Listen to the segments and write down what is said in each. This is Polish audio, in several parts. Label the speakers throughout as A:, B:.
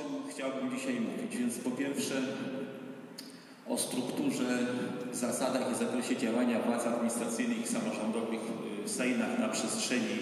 A: czym chciałbym dzisiaj mówić? Więc po pierwsze o strukturze, zasadach i zakresie działania władz administracyjnych i samorządowych w Sejnach na przestrzeni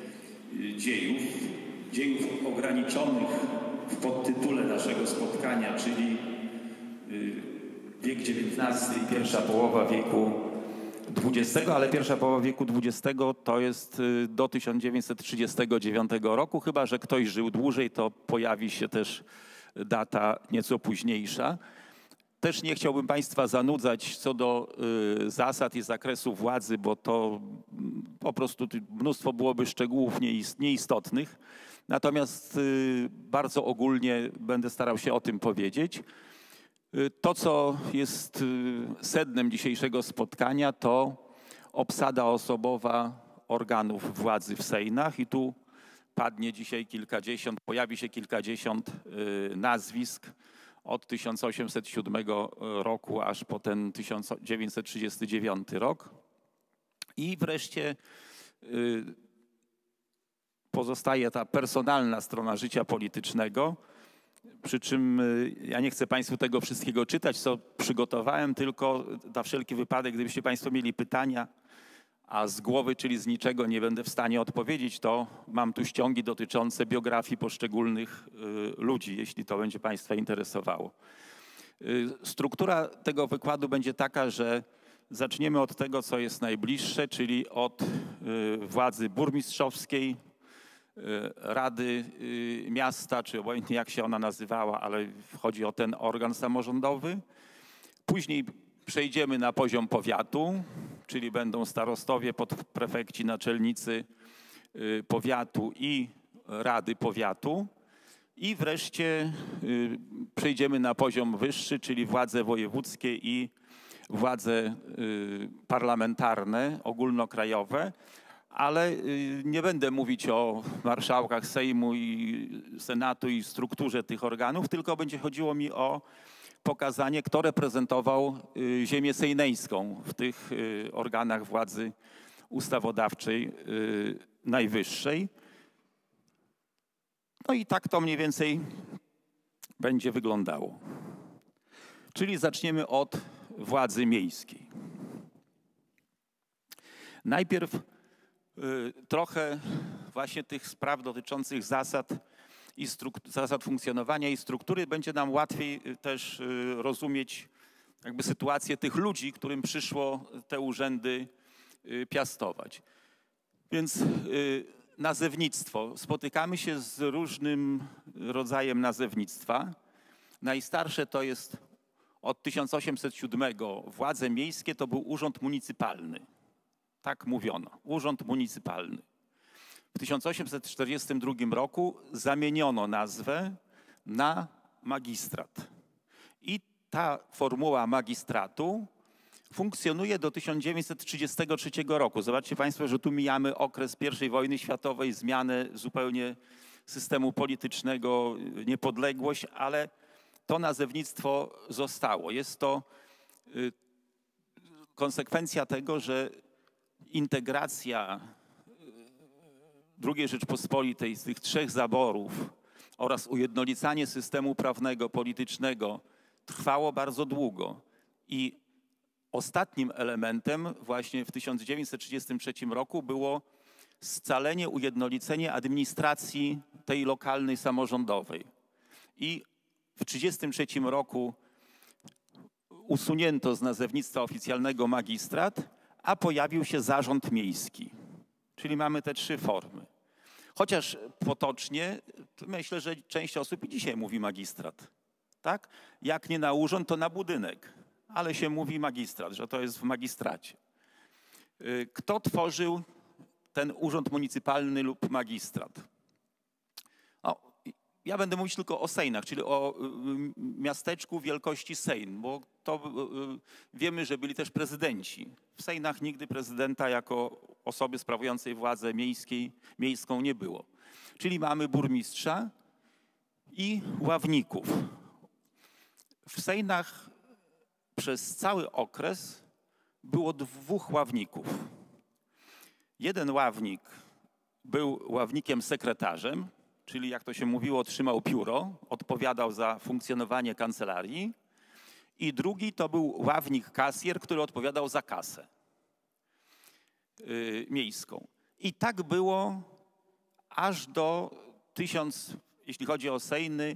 A: dziejów ograniczonych w podtytule naszego spotkania, czyli wiek XIX i pierwsza połowa wieku XX, ale pierwsza połowa wieku XX to jest do 1939 roku, chyba że ktoś żył dłużej, to pojawi się też data nieco późniejsza. Też nie chciałbym Państwa zanudzać co do zasad i zakresu władzy, bo to po prostu mnóstwo byłoby szczegółów nieistotnych. Natomiast bardzo ogólnie będę starał się o tym powiedzieć. To, co jest sednem dzisiejszego spotkania, to obsada osobowa organów władzy w Sejnach i tu padnie dzisiaj pojawi się kilkadziesiąt nazwisk od 1807 roku aż po ten 1939 rok. I wreszcie pozostaje ta personalna strona życia politycznego, przy czym ja nie chcę Państwu tego wszystkiego czytać, co przygotowałem, tylko na wszelki wypadek, gdybyście Państwo mieli pytania, a z głowy, czyli z niczego nie będę w stanie odpowiedzieć, to mam tu ściągi dotyczące biografii poszczególnych ludzi, jeśli to będzie Państwa interesowało. Struktura tego wykładu będzie taka, że zaczniemy od tego, co jest najbliższe, czyli od władzy burmistrzowskiej, Rady Miasta, czy obojętnie jak się ona nazywała, ale chodzi o ten organ samorządowy. Później przejdziemy na poziom powiatu, czyli będą starostowie, podprefekci, naczelnicy powiatu i rady powiatu. I wreszcie przejdziemy na poziom wyższy, czyli władze wojewódzkie i władze parlamentarne, ogólnokrajowe. Ale nie będę mówić o marszałkach Sejmu i Senatu i strukturze tych organów, tylko będzie chodziło mi o pokazanie, kto reprezentował ziemię sejneńską w tych organach władzy ustawodawczej najwyższej. No i tak to mniej więcej będzie wyglądało. Czyli zaczniemy od władzy miejskiej. Najpierw trochę właśnie tych spraw dotyczących zasad funkcjonowania i struktury będzie nam łatwiej też rozumieć jakby sytuację tych ludzi, którym przyszło te urzędy piastować. Więc nazewnictwo. Spotykamy się z różnym rodzajem nazewnictwa. Najstarsze to jest od 1807. Władze miejskie to był urząd municypalny. Tak mówiono, urząd municypalny. W 1842 roku zamieniono nazwę na magistrat. I ta formuła magistratu funkcjonuje do 1933 roku. Zobaczcie Państwo, że tu mijamy okres I wojny światowej, zmianę zupełnie systemu politycznego, niepodległość, ale to nazewnictwo zostało. Jest to konsekwencja tego, że integracja II Rzeczpospolitej z tych trzech zaborów oraz ujednolicanie systemu prawnego, politycznego trwało bardzo długo. I ostatnim elementem właśnie w 1933 roku było scalenie, ujednolicenie administracji tej lokalnej, samorządowej. I w 1933 roku usunięto z nazewnictwa oficjalnego magistrat, a pojawił się zarząd miejski. Czyli mamy te trzy formy. Chociaż potocznie, myślę, że część osób i dzisiaj mówi magistrat. Tak? Jak nie na urząd, to na budynek. Ale się mówi magistrat, że to jest w magistracie. Kto tworzył ten urząd municypalny lub magistrat? Ja będę mówić tylko o Sejnach, czyli o miasteczku wielkości Sejn, bo to wiemy, że byli też prezydenci. W Sejnach nigdy prezydenta jako osoby sprawującej władzę miejską nie było. Czyli mamy burmistrza i ławników. W Sejnach przez cały okres było 2 ławników. Jeden ławnik był ławnikiem sekretarzem, czyli jak to się mówiło, trzymał pióro, odpowiadał za funkcjonowanie kancelarii. I drugi to był ławnik kasjer, który odpowiadał za kasę miejską. I tak było aż do jeśli chodzi o Sejny,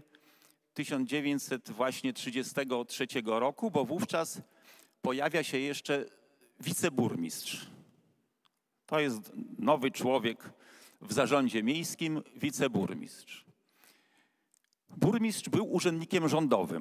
A: 1933 roku, bo wówczas pojawia się jeszcze wiceburmistrz. To jest nowy człowiek w zarządzie miejskim, wiceburmistrz. Burmistrz był urzędnikiem rządowym,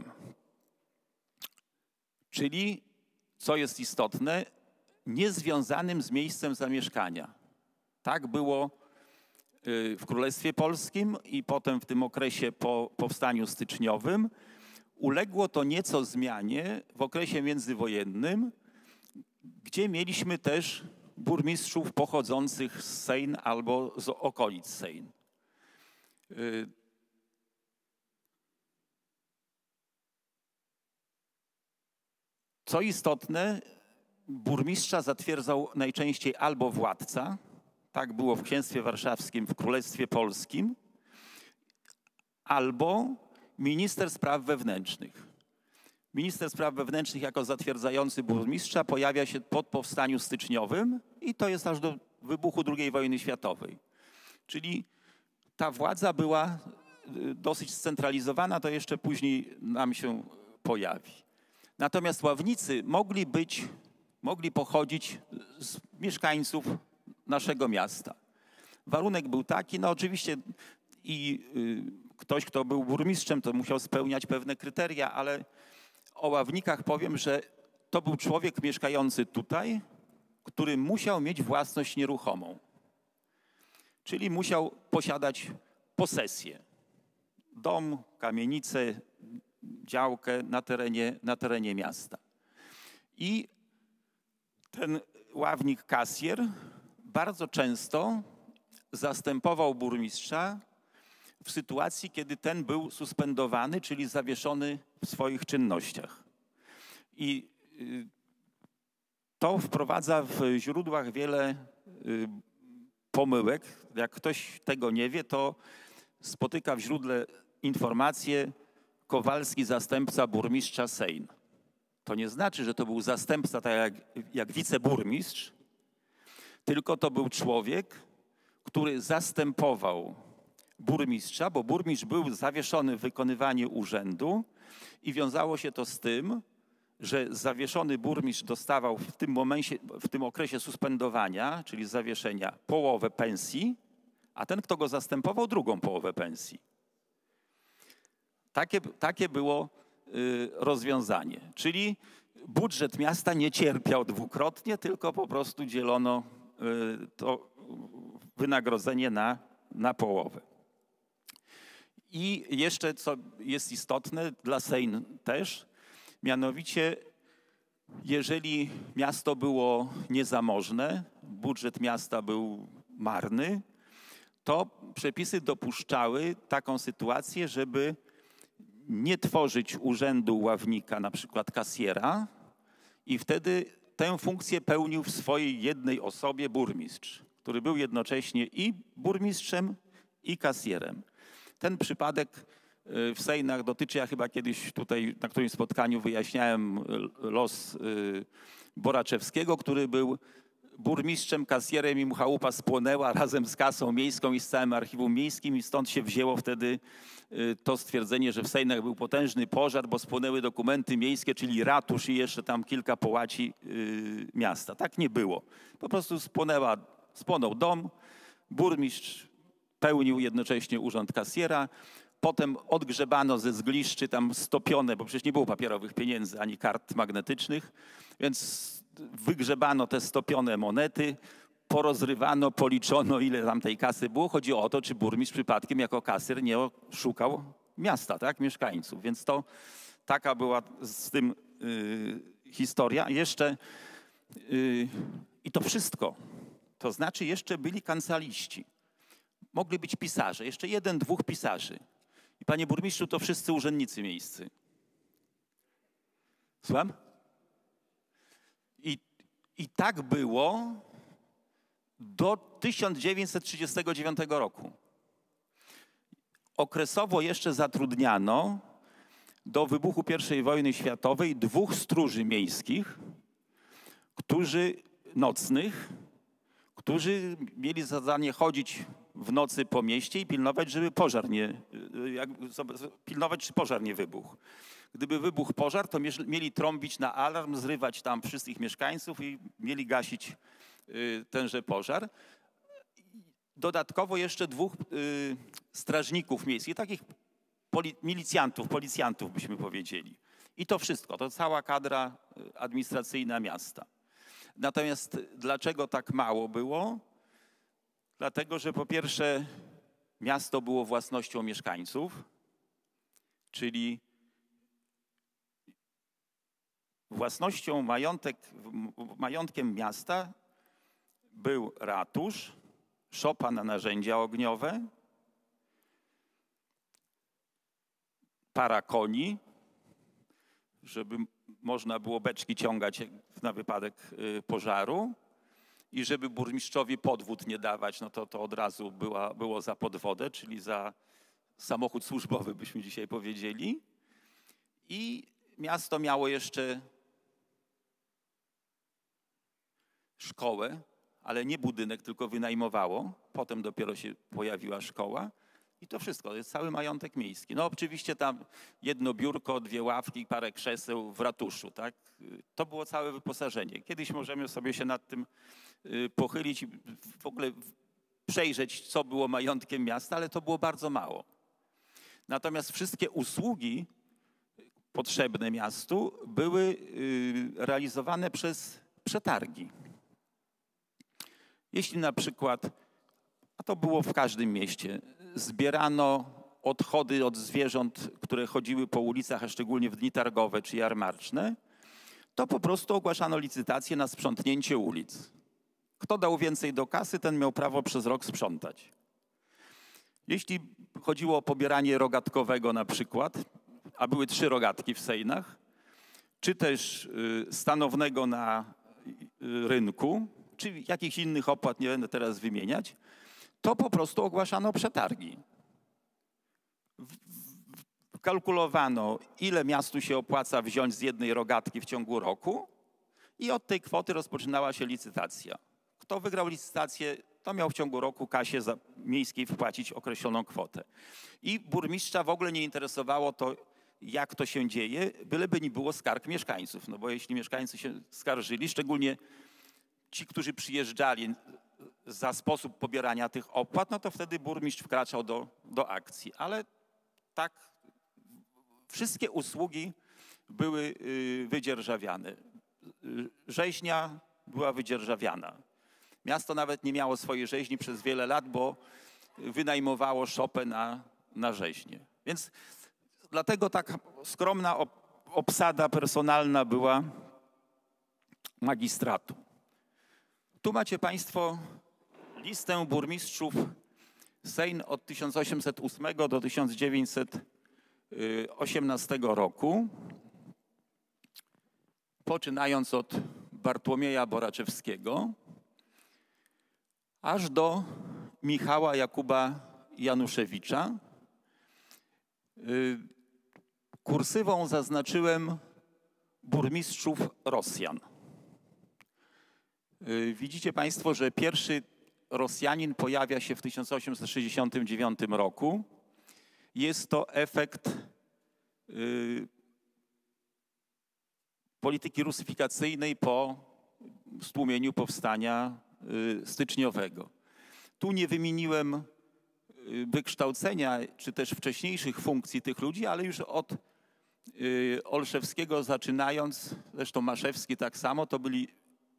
A: czyli, co jest istotne, niezwiązanym z miejscem zamieszkania. Tak było w Królestwie Polskim i potem w tym okresie po powstaniu styczniowym. Uległo to nieco zmianie w okresie międzywojennym, gdzie mieliśmy też burmistrzów pochodzących z Sejn albo z okolic Sejn. Co istotne, burmistrza zatwierdzał najczęściej albo władca, tak było w Księstwie Warszawskim, w Królestwie Polskim, albo minister spraw wewnętrznych. Minister spraw wewnętrznych jako zatwierdzający burmistrza pojawia się po powstaniu styczniowym i to jest aż do wybuchu II wojny światowej. Czyli ta władza była dosyć scentralizowana, to jeszcze później nam się pojawi. Natomiast ławnicy mogli pochodzić z mieszkańców naszego miasta. Warunek był taki, no oczywiście i ktoś, kto był burmistrzem, to musiał spełniać pewne kryteria, ale o ławnikach powiem, że to był człowiek mieszkający tutaj, który musiał mieć własność nieruchomą. Czyli musiał posiadać posesję. Dom, kamienicę, działkę na terenie miasta. I ten ławnik kasjer bardzo często zastępował burmistrza w sytuacji, kiedy ten był suspendowany, czyli zawieszony w swoich czynnościach. I to wprowadza w źródłach wiele pomyłek. Jak ktoś tego nie wie, to spotyka w źródle informację Kowalski, zastępca burmistrza Sejn. To nie znaczy, że to był zastępca tak jak wiceburmistrz, tylko to był człowiek, który zastępował burmistrza, bo burmistrz był zawieszony w wykonywaniu urzędu i wiązało się to z tym, że zawieszony burmistrz dostawał w tym okresie suspendowania, czyli zawieszenia, połowę pensji, a ten, kto go zastępował, drugą połowę pensji. Takie było rozwiązanie. Czyli budżet miasta nie cierpiał dwukrotnie, tylko po prostu dzielono to wynagrodzenie na połowę. I jeszcze, co jest istotne dla Sejn też, mianowicie jeżeli miasto było niezamożne, budżet miasta był marny, to przepisy dopuszczały taką sytuację, żeby nie tworzyć urzędu ławnika, na przykład kasjera, i wtedy tę funkcję pełnił w swojej jednej osobie burmistrz, który był jednocześnie i burmistrzem, i kasjerem. Ten przypadek w Sejnach dotyczy, ja chyba kiedyś tutaj na którymś spotkaniu wyjaśniałem los Boraczewskiego, który był burmistrzem, kasjerem i mu chałupa spłonęła razem z kasą miejską i z całym archiwum miejskim i stąd się wzięło wtedy to stwierdzenie, że w Sejnach był potężny pożar, bo spłonęły dokumenty miejskie, czyli ratusz i jeszcze tam kilka połaci miasta. Tak nie było. Po prostu spłonął dom, burmistrz pełnił jednocześnie urząd kasjera, potem odgrzebano ze zgliszczy tam stopione, bo przecież nie było papierowych pieniędzy ani kart magnetycznych, więc wygrzebano te stopione monety, porozrywano, policzono, ile tam tej kasy było. Chodzi o to, czy burmistrz przypadkiem jako kasjer nie oszukał miasta, tak, mieszkańców. Więc to taka była z tym historia. Jeszcze i to wszystko. To znaczy jeszcze byli kancjaliści. Mogli być pisarze, jeszcze 1, 2 pisarzy. I panie burmistrzu, to wszyscy urzędnicy miejscy. Słucham? I tak było do 1939 roku. okresowo jeszcze zatrudniano do wybuchu I wojny światowej 2 stróży miejskich, nocnych, którzy mieli za zadanie chodzić w nocy po mieście i pilnować, żeby pilnować, czy pożar nie wybuchł. Gdyby wybuchł pożar, to mieli trąbić na alarm, zrywać tam wszystkich mieszkańców i mieli gasić tenże pożar. Dodatkowo jeszcze 2 strażników miejskich, takich policjantów byśmy powiedzieli. I to wszystko, to cała kadra administracyjna miasta. Natomiast dlaczego tak mało było? Dlatego, że po pierwsze miasto było własnością mieszkańców, czyli majątkiem miasta był ratusz, szopa na narzędzia ogniowe, para koni, żeby można było beczki ciągać na wypadek pożaru i żeby burmistrzowi podwód nie dawać, no to od razu było za podwodę, czyli za samochód służbowy, byśmy dzisiaj powiedzieli. I miasto miało jeszcze szkołę, ale nie budynek, tylko wynajmowało. Potem dopiero się pojawiła szkoła. I to wszystko, to jest cały majątek miejski. No oczywiście tam jedno biurko, 2 ławki, parę krzeseł w ratuszu, tak? To było całe wyposażenie. Kiedyś możemy sobie się nad tym pochylić i w ogóle przejrzeć, co było majątkiem miasta, ale to było bardzo mało. Natomiast wszystkie usługi potrzebne miastu były realizowane przez przetargi. Jeśli na przykład, a to było w każdym mieście, zbierano odchody od zwierząt, które chodziły po ulicach, a szczególnie w dni targowe czy jarmarczne, to po prostu ogłaszano licytację na sprzątnięcie ulic. Kto dał więcej do kasy, ten miał prawo przez rok sprzątać. Jeśli chodziło o pobieranie rogatkowego na przykład, a były 3 rogatki w Sejnach, czy też stanownego na rynku, czy jakichś innych opłat, nie będę teraz wymieniać, to po prostu ogłaszano przetargi. Kalkulowano, ile miastu się opłaca wziąć z jednej rogatki w ciągu roku i od tej kwoty rozpoczynała się licytacja. Kto wygrał licytację, to miał w ciągu roku kasie miejskiej wpłacić określoną kwotę. I burmistrza w ogóle nie interesowało to, jak to się dzieje, byleby nie było skarg mieszkańców. No bo jeśli mieszkańcy się skarżyli, szczególnie ci, którzy przyjeżdżali za sposób pobierania tych opłat, no to wtedy burmistrz wkraczał do akcji. Ale tak wszystkie usługi były wydzierżawiane. Rzeźnia była wydzierżawiana. Miasto nawet nie miało swojej rzeźni przez wiele lat, bo wynajmowało szopę na rzeźnię. Więc dlatego tak skromna obsada personalna była magistratu. Tu macie Państwo listę burmistrzów Sejn od 1808 do 1918 roku, poczynając od Bartłomieja Boraczewskiego, aż do Michała Jakuba Januszewicza. Kursywą zaznaczyłem burmistrzów Rosjan. Widzicie Państwo, że pierwszy Rosjanin pojawia się w 1869 roku. Jest to efekt polityki rusyfikacyjnej po stłumieniu powstania styczniowego. Tu nie wymieniłem wykształcenia czy też wcześniejszych funkcji tych ludzi, ale już od Olszewskiego zaczynając, zresztą Maszewski tak samo, to byli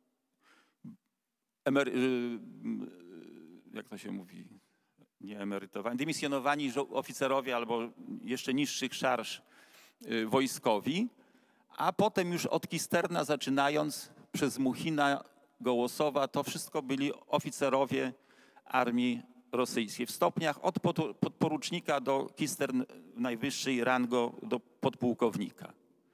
A: jak to się mówi, nie emerytowani, dymisjonowani oficerowie albo jeszcze niższych szarż wojskowi, a potem już od Kisterna zaczynając przez Muchina, Gołosowa, to wszystko byli oficerowie armii rosyjskiej w stopniach od podporucznika do Kistern najwyższej rango do podpułkownika.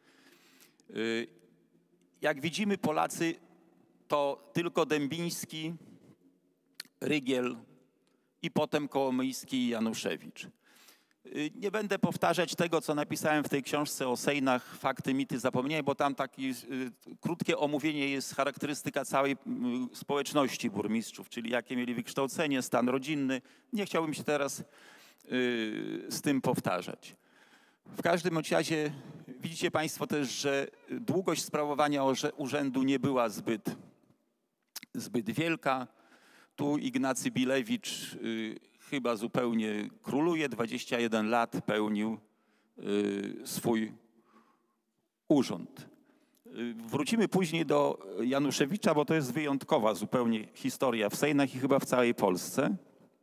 A: Jak widzimy, Polacy to tylko Dębiński, Rygiel i potem Kołomyjski i Januszewicz. Nie będę powtarzać tego, co napisałem w tej książce o Sejnach, fakty, mity, zapomnienia, bo tam takie krótkie omówienie jest charakterystyka całej społeczności burmistrzów, czyli jakie mieli wykształcenie, stan rodzinny. Nie chciałbym się teraz z tym powtarzać. W każdym razie widzicie Państwo też, że długość sprawowania urzędu nie była zbyt wielka. Tu Ignacy Bilewicz chyba zupełnie króluje, 21 lat pełnił swój urząd. Wrócimy później do Januszewicza, bo to jest wyjątkowa zupełnie historia w Sejnach i chyba w całej Polsce.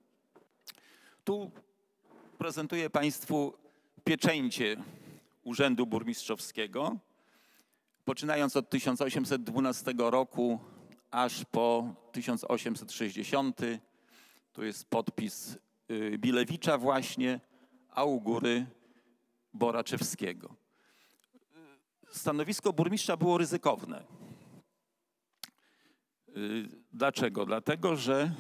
A: Tu prezentuję Państwu pieczęcie Urzędu Burmistrzowskiego, poczynając od 1812 roku aż po 1860. Tu jest podpis Bilewicza właśnie, a u góry Boraczewskiego. Stanowisko burmistrza było ryzykowne. Dlaczego? Dlatego, że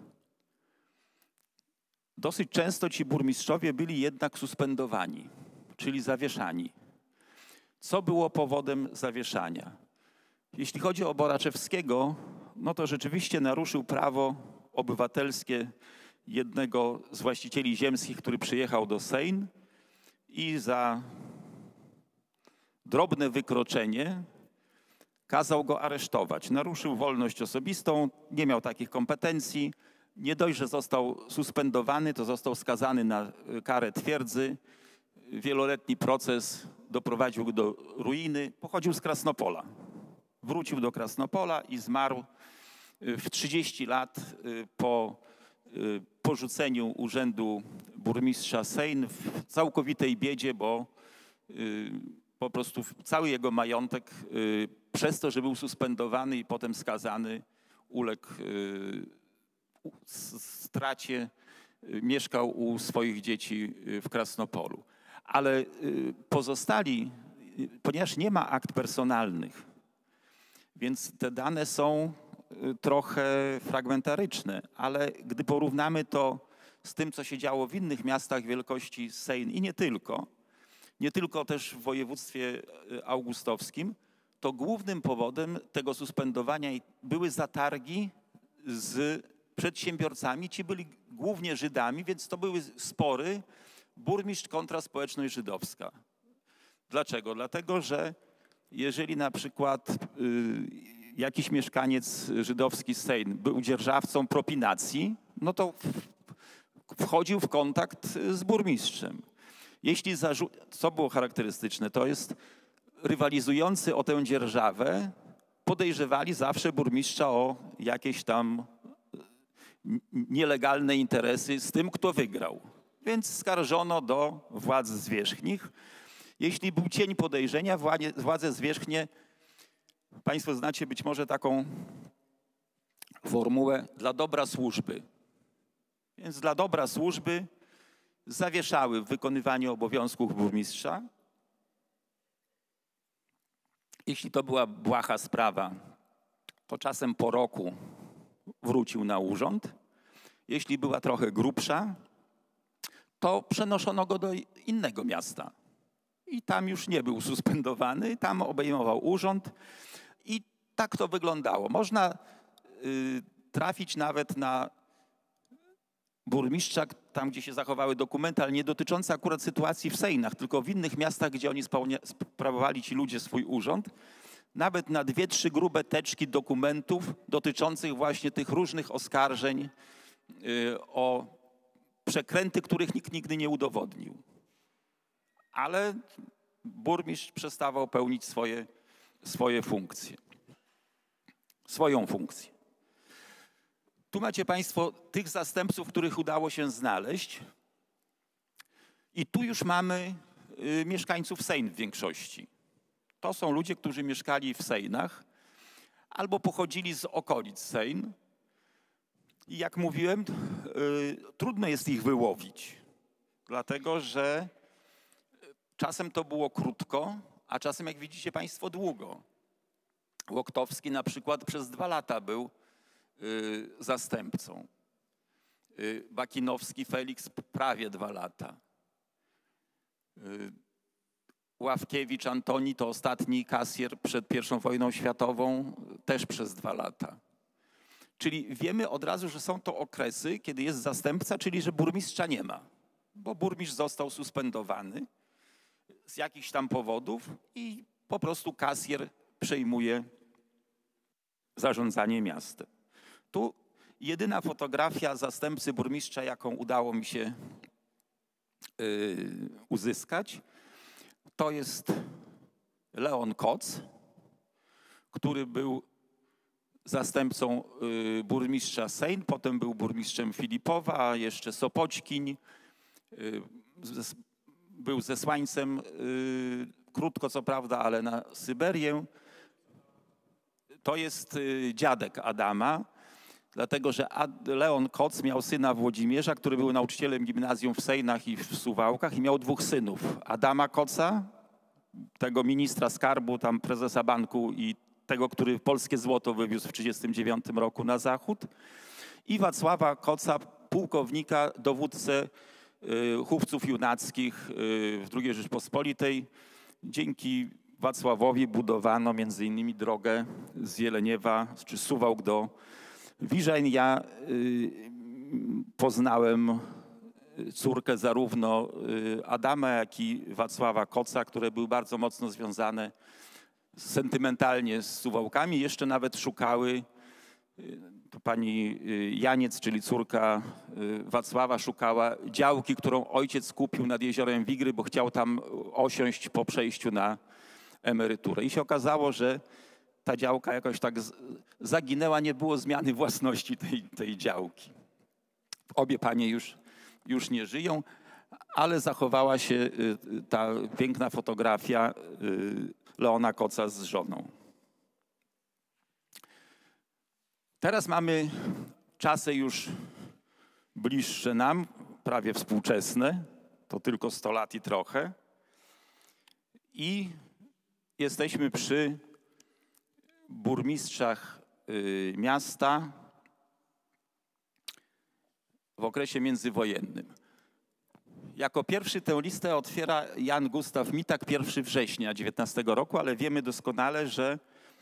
A: dosyć często ci burmistrzowie byli jednak suspendowani, czyli zawieszani. Co było powodem zawieszania? Jeśli chodzi o Boraczewskiego, no to rzeczywiście naruszył prawo obywatelskie jednego z właścicieli ziemskich, który przyjechał do Sejn i za drobne wykroczenie kazał go aresztować. Naruszył wolność osobistą, nie miał takich kompetencji. Nie dość, że został suspendowany, to został skazany na karę twierdzy. Wieloletni proces doprowadził go do ruiny. Pochodził z Krasnopola. Wrócił do Krasnopola i zmarł w 30 lat po porzuceniu urzędu burmistrza Sejn w całkowitej biedzie, bo po prostu cały jego majątek przez to, że był suspendowany i potem skazany, uległ stracie, mieszkał u swoich dzieci w Krasnopolu. Ale pozostali, ponieważ nie ma akt personalnych, więc te dane są trochę fragmentaryczne, ale gdy porównamy to z tym, co się działo w innych miastach wielkości Sejn i nie tylko też w województwie augustowskim, to głównym powodem tego suspendowania były zatargi z przedsiębiorcami. Ci byli głównie Żydami, więc to były spory burmistrz kontra społeczność żydowska. Dlaczego? Dlatego, że jeżeli na przykład jakiś mieszkaniec żydowski z Sejn był dzierżawcą propinacji, no to wchodził w kontakt z burmistrzem. Jeśli co było charakterystyczne, to jest rywalizujący o tę dzierżawę podejrzewali zawsze burmistrza o jakieś tam nielegalne interesy z tym, kto wygrał. Więc skarżono do władz zwierzchnich. Jeśli był cień podejrzenia, władze zwierzchnie, Państwo znacie być może taką formułę dla dobra służby. Więc dla dobra służby zawieszały w wykonywaniu obowiązków burmistrza. Jeśli to była błaha sprawa, to czasem po roku wrócił na urząd. Jeśli była trochę grubsza, to przenoszono go do innego miasta. I tam już nie był suspendowany, tam obejmował urząd. I tak to wyglądało. Można trafić nawet na burmistrza, tam gdzie się zachowały dokumenty, ale nie dotyczące akurat sytuacji w Sejnach, tylko w innych miastach, gdzie oni sprawowali ci ludzie swój urząd, nawet na 2-3 grube teczki dokumentów dotyczących właśnie tych różnych oskarżeń o przekręty, których nikt nigdy nie udowodnił. Ale burmistrz przestawał pełnić swoje funkcje, swoją funkcję. Tu macie Państwo tych zastępców, których udało się znaleźć. I tu już mamy mieszkańców Sejn w większości. To są ludzie, którzy mieszkali w Sejnach albo pochodzili z okolic Sejn. I jak mówiłem, trudno jest ich wyłowić, dlatego że czasem to było krótko, a czasem, jak widzicie Państwo, długo. Łoktowski na przykład przez 2 lata był zastępcą. Bakinowski Felix prawie 2 lata. Ławkiewicz Antoni to ostatni kasjer przed I wojną światową, też przez 2 lata. Czyli wiemy od razu, że są to okresy, kiedy jest zastępca, czyli że burmistrza nie ma, bo burmistrz został suspendowany z jakichś tam powodów i po prostu kasjer przejmuje zarządzanie miastem. Tu jedyna fotografia zastępcy burmistrza, jaką udało mi się uzyskać, to jest Leon Koc, który był zastępcą burmistrza Sejn, potem był burmistrzem Filipowa, a jeszcze Sopoćkin, był zesłańcem, krótko co prawda, ale na Syberię. To jest dziadek Adama, dlatego że Leon Koc miał syna Włodzimierza, który był nauczycielem gimnazjum w Sejnach i w Suwałkach i miał 2 synów. Adama Koca, tego ministra skarbu, tam prezesa banku i tego, który polskie złoto wywiózł w 1939 roku na zachód, i Wacława Koca, pułkownika, dowódcę chówców junackich w II Rzeczpospolitej. Dzięki Wacławowi budowano między innymi drogę z Jeleniewa czy Suwałk do Wiżeń. Ja poznałem córkę zarówno Adama, jak i Wacława Koca, które były bardzo mocno związane sentymentalnie z Suwałkami. Jeszcze nawet szukały, pani Janiec, czyli córka Wacława, szukała działki, którą ojciec kupił nad jeziorem Wigry, bo chciał tam osiąść po przejściu na emeryturę. I się okazało, że ta działka jakoś tak zaginęła, nie było zmiany własności tej działki. Obie panie już nie żyją, ale zachowała się ta piękna fotografia Leona Koca z żoną. Teraz mamy czasy już bliższe nam, prawie współczesne, to tylko 100 lat i trochę. I jesteśmy przy burmistrzach miasta w okresie międzywojennym. Jako pierwszy tę listę otwiera Jan Gustaw Mitak 1 września 19 roku, ale wiemy doskonale, że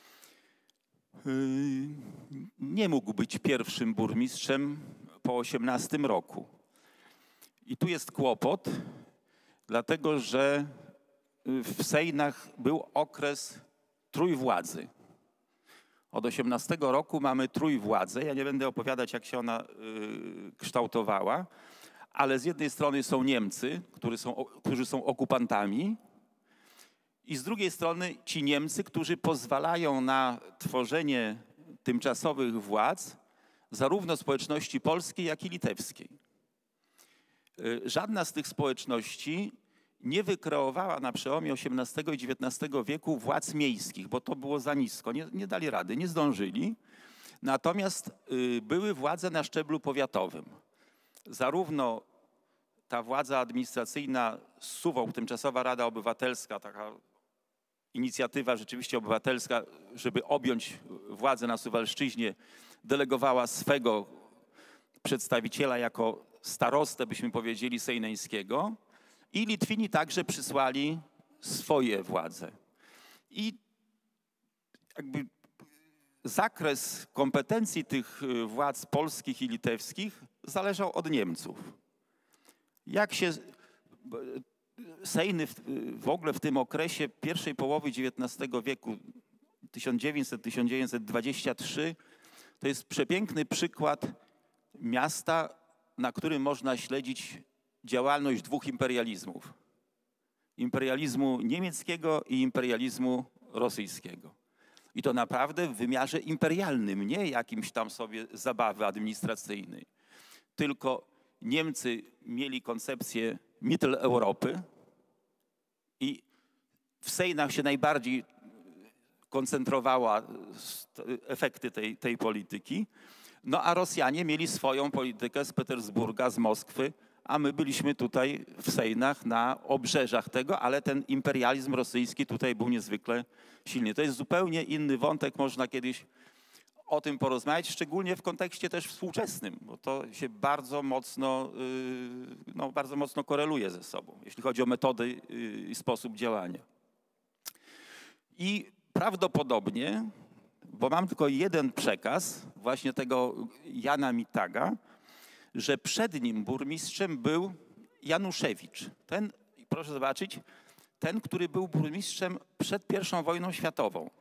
A: nie mógł być pierwszym burmistrzem po 18 roku. I tu jest kłopot, dlatego że w Sejnach był okres trójwładzy. Od 18 roku mamy trójwładzę. Ja nie będę opowiadać, jak się ona kształtowała, ale z jednej strony są Niemcy, którzy są okupantami, i z drugiej strony ci Niemcy, którzy pozwalają na tworzenie tymczasowych władz zarówno społeczności polskiej, jak i litewskiej. Żadna z tych społeczności nie wykreowała na przełomie XVIII i XIX wieku władz miejskich, bo to było za nisko, nie dali rady, nie zdążyli. Natomiast były władze na szczeblu powiatowym. Zarówno ta władza administracyjna Suwałk, Tymczasowa Rada Obywatelska, taka inicjatywa rzeczywiście obywatelska, żeby objąć władzę na Suwalszczyźnie, delegowała swego przedstawiciela jako starostę, byśmy powiedzieli, sejneńskiego, i Litwini także przysłali swoje władze. I jakby zakres kompetencji tych władz polskich i litewskich zależał od Niemców. Jak się Sejny w ogóle w tym okresie pierwszej połowy XIX wieku, 1900-1923, to jest przepiękny przykład miasta, na którym można śledzić działalność 2 imperializmów. Imperializmu niemieckiego i imperializmu rosyjskiego. I to naprawdę w wymiarze imperialnym, nie jakimś tam sobie zabawy administracyjnej. Tylko Niemcy mieli koncepcję Mitteleuropy i w Sejnach się najbardziej koncentrowała efekty tej polityki. No a Rosjanie mieli swoją politykę z Petersburga, z Moskwy, a my byliśmy tutaj w Sejnach na obrzeżach tego, ale ten imperializm rosyjski tutaj był niezwykle silny. To jest zupełnie inny wątek, można kiedyś o tym porozmawiać, szczególnie w kontekście też współczesnym, bo to się bardzo mocno koreluje ze sobą, jeśli chodzi o metody i sposób działania. I prawdopodobnie, bo mam tylko jeden przekaz właśnie tego Jana Mitaga, że przed nim burmistrzem był Januszewicz. Ten, proszę zobaczyć, ten, który był burmistrzem przed I wojną światową.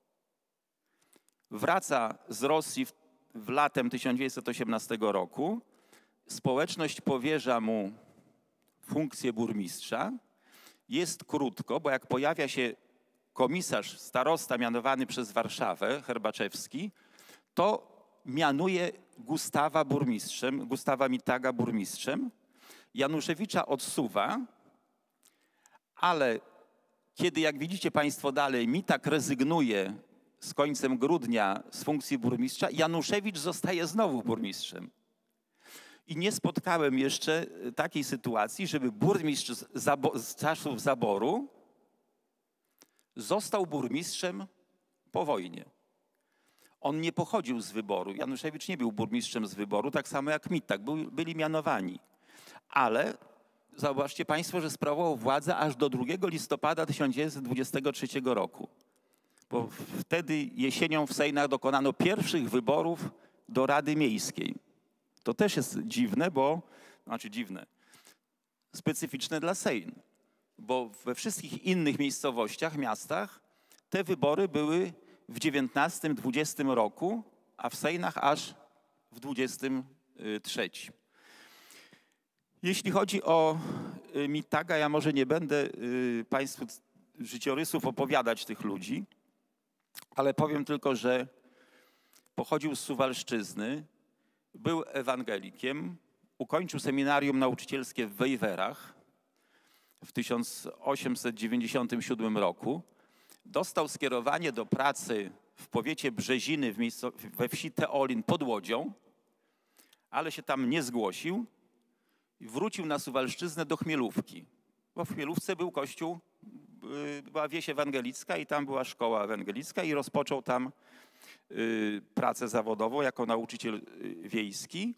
A: Wraca z Rosji w latem 1918 roku. Społeczność powierza mu funkcję burmistrza. Jest krótko, bo jak pojawia się komisarz, starosta mianowany przez Warszawę, Herbaczewski, to mianuje Gustawa Mitaga burmistrzem. Januszewicza odsuwa, ale kiedy, jak widzicie Państwo dalej, Mitag rezygnuje z końcem grudnia z funkcji burmistrza, Januszewicz zostaje znowu burmistrzem. I nie spotkałem jeszcze takiej sytuacji, żeby burmistrz z czasów zaboru został burmistrzem po wojnie. On nie pochodził z wyboru. Januszewicz nie był burmistrzem z wyboru, tak samo jak Mitag. Byli mianowani. Ale zobaczcie Państwo, że sprawował władzę aż do 2 listopada 1923 roku. Bo wtedy jesienią w Sejnach dokonano pierwszych wyborów do Rady Miejskiej. To też jest dziwne, specyficzne dla Sejn. Bo we wszystkich innych miejscowościach, miastach te wybory były w 19-20 roku, a w Sejnach aż w 23. Jeśli chodzi o Mitaga, ja może nie będę Państwu życiorysów opowiadać tych ludzi, ale powiem tylko, że pochodził z Suwalszczyzny, był ewangelikiem, ukończył seminarium nauczycielskie w Wejwerach w 1897 roku. Dostał skierowanie do pracy w powiecie Brzeziny we wsi Teolin pod Łodzią, ale się tam nie zgłosił i wrócił na Suwalszczyznę do Chmielówki. Bo w Chmielówce był kościół, była wieś ewangelicka i tam była szkoła ewangelicka i rozpoczął tam pracę zawodową jako nauczyciel wiejski.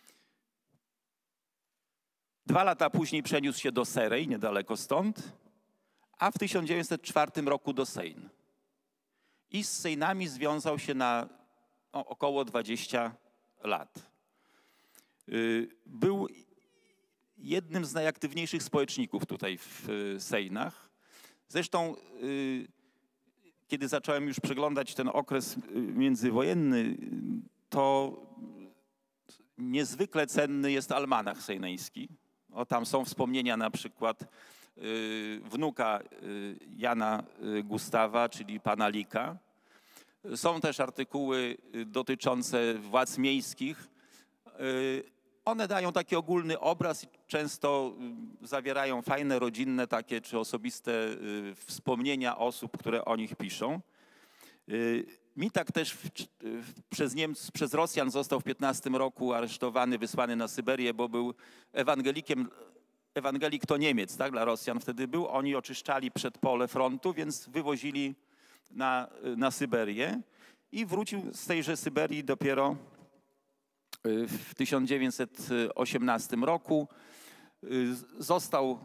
A: 2 lata później przeniósł się do Serej, niedaleko stąd, a w 1904 roku do Sejn. I z Sejnami związał się na około 20 lat. Był jednym z najaktywniejszych społeczników tutaj w Sejnach. Zresztą, kiedy zacząłem już przeglądać ten okres międzywojenny, to niezwykle cenny jest almanach sejneński. Tam są wspomnienia na przykład wnuka Jana Gustawa, czyli pana Lika. Są też artykuły dotyczące władz miejskich. One dają taki ogólny obraz i często zawierają fajne, rodzinne takie czy osobiste wspomnienia osób, które o nich piszą. Mitag też przez Rosjan został w 15 roku aresztowany, wysłany na Syberię, bo był ewangelikiem. Ewangelik to Niemiec, tak, dla Rosjan wtedy był. Oni oczyszczali przedpole frontu, więc wywozili na Syberię i wrócił z tejże Syberii dopiero w 1918 roku. Został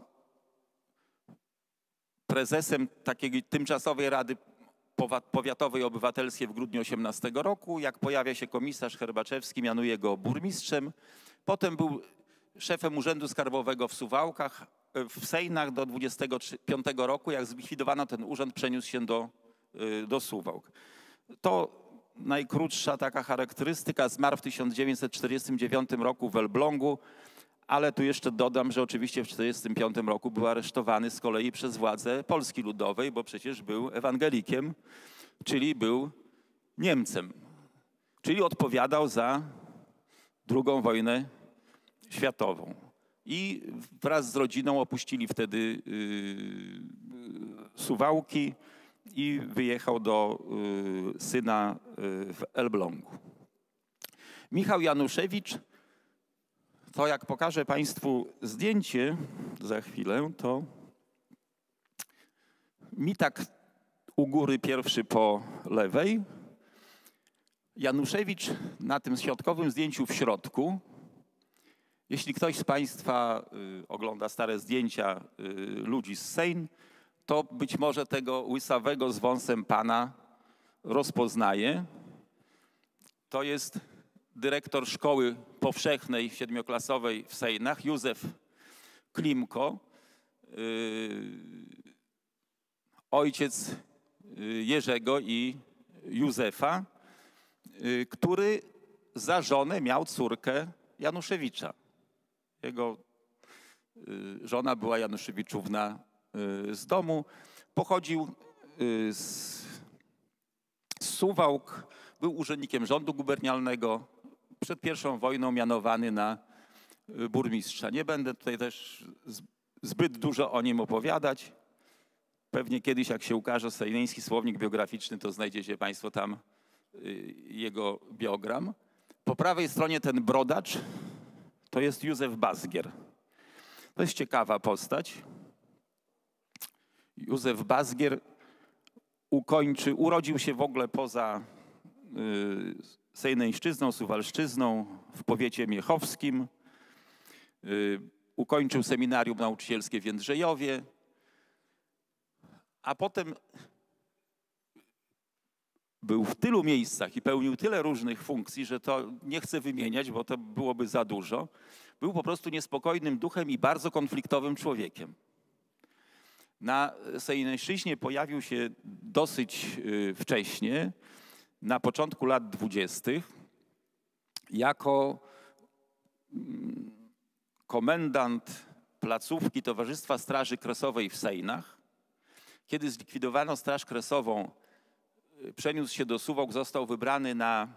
A: prezesem takiej tymczasowej Rady Powiatowej Obywatelskiej w grudniu 18 roku. Jak pojawia się komisarz Herbaczewski, mianuje go burmistrzem. Potem był szefem Urzędu Skarbowego w Suwałkach, w Sejnach do 25 roku. Jak zlikwidowano ten urząd, przeniósł się do Suwałk. To najkrótsza taka charakterystyka. Zmarł w 1949 roku w Elblągu, ale tu jeszcze dodam, że oczywiście w 1945 roku był aresztowany z kolei przez władze Polski Ludowej, bo przecież był ewangelikiem, czyli był Niemcem, czyli odpowiadał za II wojnę światową. I wraz z rodziną opuścili wtedy Suwałki i wyjechał do syna w Elblągu. Michał Januszewicz, to jak pokażę Państwu zdjęcie za chwilę, to Mitag u góry pierwszy po lewej, Januszewicz na tym środkowym zdjęciu w środku, jeśli ktoś z Państwa ogląda stare zdjęcia ludzi z Sejn, to być może tego łysawego z wąsem pana rozpoznaje. To jest dyrektor szkoły powszechnej siedmioklasowej w Sejnach, Józef Klimko, ojciec Jerzego i Józefa, który za żonę miał córkę Januszewicza. Jego żona była Januszewiczówna z domu. Pochodził z Suwałk, był urzędnikiem rządu gubernialnego. Przed I wojną mianowany na burmistrza. Nie będę tutaj też zbyt dużo o nim opowiadać. Pewnie kiedyś, jak się ukaże Sejneński Słownik Biograficzny, to znajdziecie Państwo tam jego biogram. Po prawej stronie ten brodacz to jest Józef Bazgier. To jest ciekawa postać. Józef Bazgier urodził się w ogóle poza Sejneńszczyzną, Suwalszczyzną, w powiecie miechowskim. Ukończył seminarium nauczycielskie w Jędrzejowie, a potem był w tylu miejscach i pełnił tyle różnych funkcji, że to nie chcę wymieniać, bo to byłoby za dużo. Był po prostu niespokojnym duchem i bardzo konfliktowym człowiekiem. Na Sejneńszczyźnie pojawił się dosyć wcześnie, na początku lat 20. jako komendant placówki Towarzystwa Straży Kresowej w Sejnach. Kiedy zlikwidowano Straż Kresową, przeniósł się do Suwałk, został wybrany na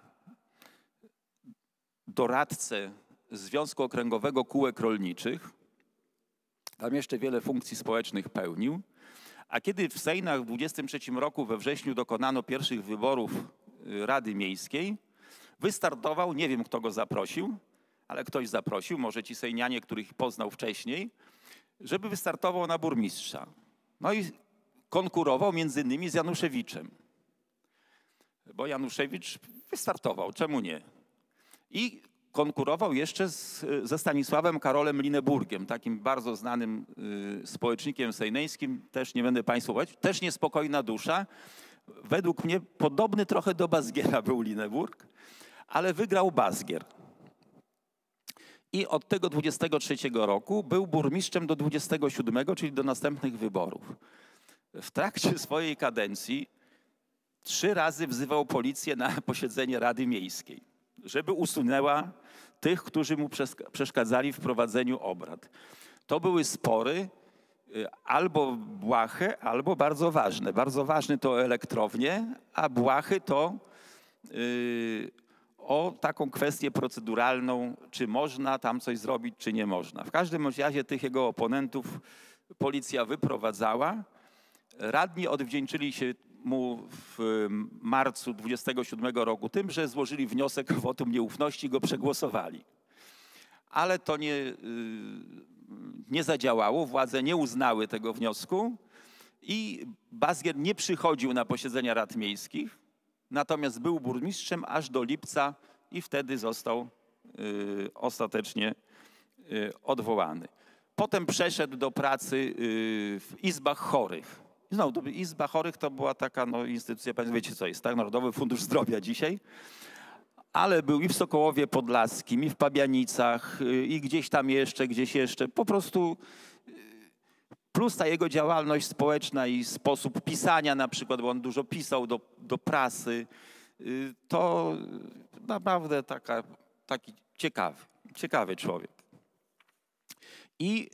A: doradcę Związku Okręgowego Kółek Rolniczych. Tam jeszcze wiele funkcji społecznych pełnił. A kiedy w Sejnach w 23 roku we wrześniu dokonano pierwszych wyborów Rady Miejskiej, wystartował, nie wiem kto go zaprosił, ale ktoś zaprosił, może ci sejnianie, których poznał wcześniej, żeby wystartował na burmistrza. No i konkurował między innymi z Januszewiczem. Bo Januszewicz wystartował, czemu nie? I konkurował jeszcze ze Stanisławem Karolem Lineburgiem, takim bardzo znanym społecznikiem sejneńskim, też nie będę Państwu mówić, też niespokojna dusza. Według mnie podobny trochę do Bazgiera był Lineburg, ale wygrał Bazgier. I od tego 23 roku był burmistrzem do 27, czyli do następnych wyborów. W trakcie swojej kadencji 3 razy wzywał policję na posiedzenie Rady Miejskiej, żeby usunęła tych, którzy mu przeszkadzali w prowadzeniu obrad. To były spory albo błahe, albo bardzo ważne. Bardzo ważne to o elektrownię, a błahy to o taką kwestię proceduralną, czy można tam coś zrobić, czy nie można. W każdym razie tych jego oponentów policja wyprowadzała. Radni odwdzięczyli się mu w marcu 27 roku tym, że złożyli wniosek o wotum nieufności i go przegłosowali. Ale to nie zadziałało, władze nie uznały tego wniosku i Bazgier nie przychodził na posiedzenia rad miejskich, natomiast był burmistrzem aż do lipca i wtedy został ostatecznie odwołany. Potem przeszedł do pracy w izbach chorych. Znowu, Izba Chorych to była taka instytucja, Państwo wiecie co jest, tak? Narodowy Fundusz Zdrowia dzisiaj. Ale był i w Sokołowie Podlaskim, i w Pabianicach, i gdzieś jeszcze. Po prostu plus ta jego działalność społeczna i sposób pisania na przykład, bo on dużo pisał do prasy, to naprawdę taki ciekawy człowiek. I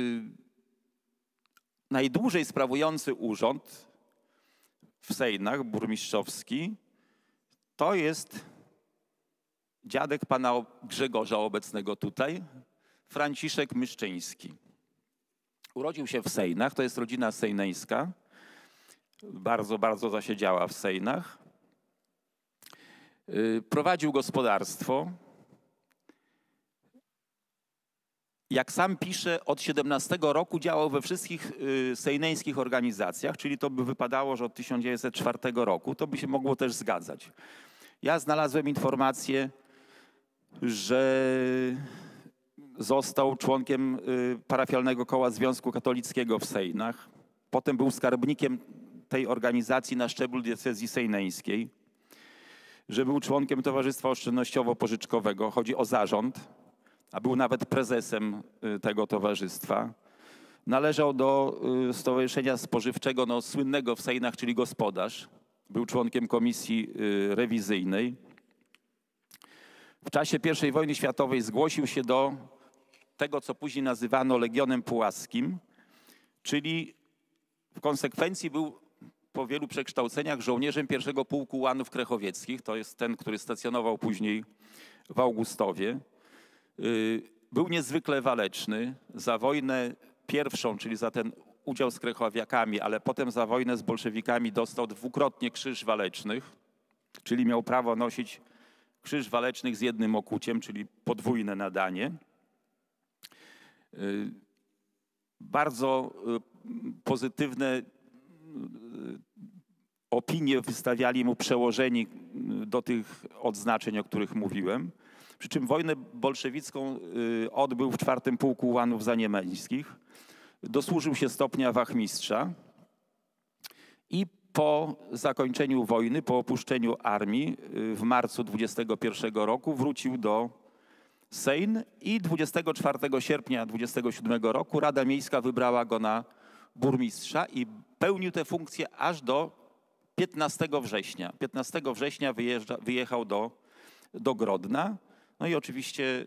A: najdłużej sprawujący urząd w Sejnach, burmistrzowski, to jest dziadek pana Grzegorza obecnego tutaj, Franciszek Myszczyński. Urodził się w Sejnach, to jest rodzina sejneńska, bardzo, bardzo zasiedziała w Sejnach. Prowadził gospodarstwo. Jak sam pisze, od 17 roku działał we wszystkich sejneńskich organizacjach, czyli to by wypadało, że od 1904 roku, to by się mogło też zgadzać. Ja znalazłem informację, że został członkiem parafialnego koła Związku Katolickiego w Sejnach. Potem był skarbnikiem tej organizacji na szczeblu diecezji sejneńskiej, że był członkiem Towarzystwa Oszczędnościowo-Pożyczkowego. Chodzi o zarząd, a był nawet prezesem tego towarzystwa. Należał do Stowarzyszenia Spożywczego, słynnego w Sejnach, czyli Gospodarz. Był członkiem komisji rewizyjnej. W czasie I wojny światowej zgłosił się do tego, co później nazywano Legionem Puławskim, czyli w konsekwencji był po wielu przekształceniach żołnierzem 1. Pułku Ułanów Krechowieckich. To jest ten, który stacjonował później w Augustowie. Był niezwykle waleczny. Za wojnę pierwszą, czyli za ten udział z Krechowiakami, ale potem za wojnę z bolszewikami dostał dwukrotnie Krzyż Walecznych, czyli miał prawo nosić Krzyż Walecznych z jednym okuciem, czyli podwójne nadanie. Bardzo pozytywne opinie wystawiali mu przełożeni do tych odznaczeń, o których mówiłem. Przy czym wojnę bolszewicką odbył w 4. Pułku Ułanów Zaniemeńskich. Dosłużył się stopnia wachmistrza i po zakończeniu wojny, po opuszczeniu armii w marcu 21 roku wrócił do Sejn i 24 sierpnia 27 roku Rada Miejska wybrała go na burmistrza i pełnił tę funkcję aż do 15 września. 15 września wyjechał do Grodna. No i oczywiście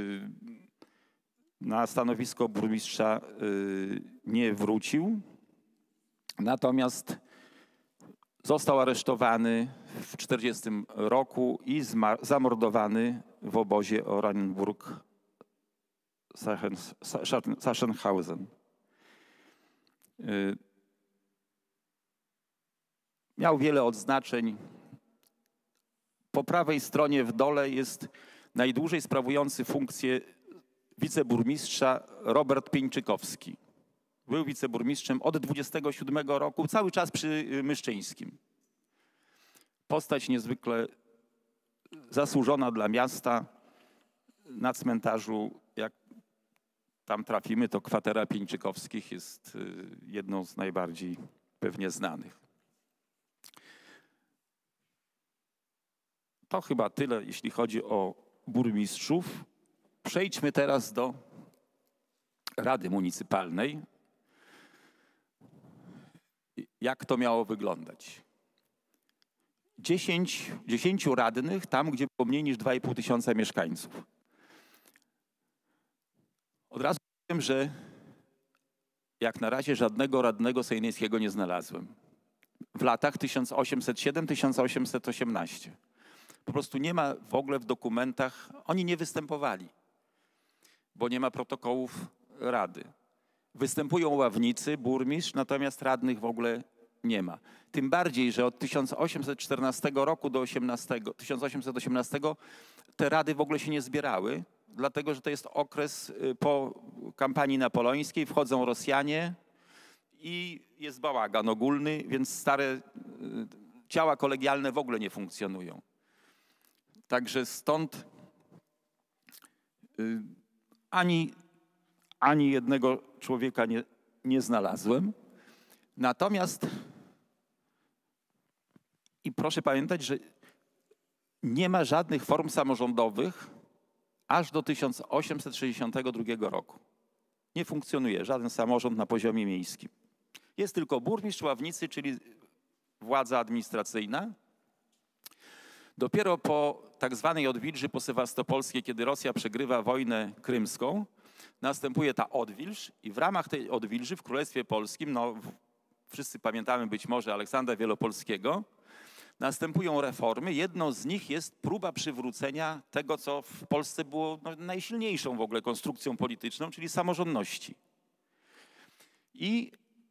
A: na stanowisko burmistrza nie wrócił. Natomiast został aresztowany w 40 roku i zamordowany w obozie Oranienburg-Sachsenhausen. Miał wiele odznaczeń. Po prawej stronie w dole jest najdłużej sprawujący funkcję wiceburmistrza Robert Pieńczykowski. Był wiceburmistrzem od 27 roku, cały czas przy Myszczyńskim. Postać niezwykle zasłużona dla miasta. Na cmentarzu, jak tam trafimy, to kwatera Pieńczykowskich jest jedną z najbardziej pewnie znanych. To chyba tyle, jeśli chodzi o burmistrzów. Przejdźmy teraz do Rady Municypalnej. Jak to miało wyglądać? 10 radnych tam, gdzie było mniej niż 2,5 tysiąca mieszkańców. Od razu powiem, że jak na razie żadnego radnego sejneńskiego nie znalazłem. W latach 1807-1818. Po prostu nie ma w ogóle w dokumentach, oni nie występowali, bo nie ma protokołów rady. Występują ławnicy, burmistrz, natomiast radnych w ogóle nie ma. Tym bardziej, że od 1814 roku do 1818 te rady w ogóle się nie zbierały, dlatego że to jest okres po kampanii napoleońskiej, wchodzą Rosjanie i jest bałagan ogólny, więc stare ciała kolegialne w ogóle nie funkcjonują. Także stąd ani jednego człowieka nie znalazłem. Natomiast i proszę pamiętać, że nie ma żadnych form samorządowych aż do 1862 roku. Nie funkcjonuje żaden samorząd na poziomie miejskim. Jest tylko burmistrz, ławnicy, czyli władza administracyjna. Dopiero po tak zwanej odwilży posewastopolskiej, kiedy Rosja przegrywa wojnę krymską, następuje ta odwilż i w ramach tej odwilży w Królestwie Polskim, wszyscy pamiętamy być może Aleksandra Wielopolskiego, następują reformy. Jedną z nich jest próba przywrócenia tego, co w Polsce było najsilniejszą w ogóle konstrukcją polityczną, czyli samorządności. I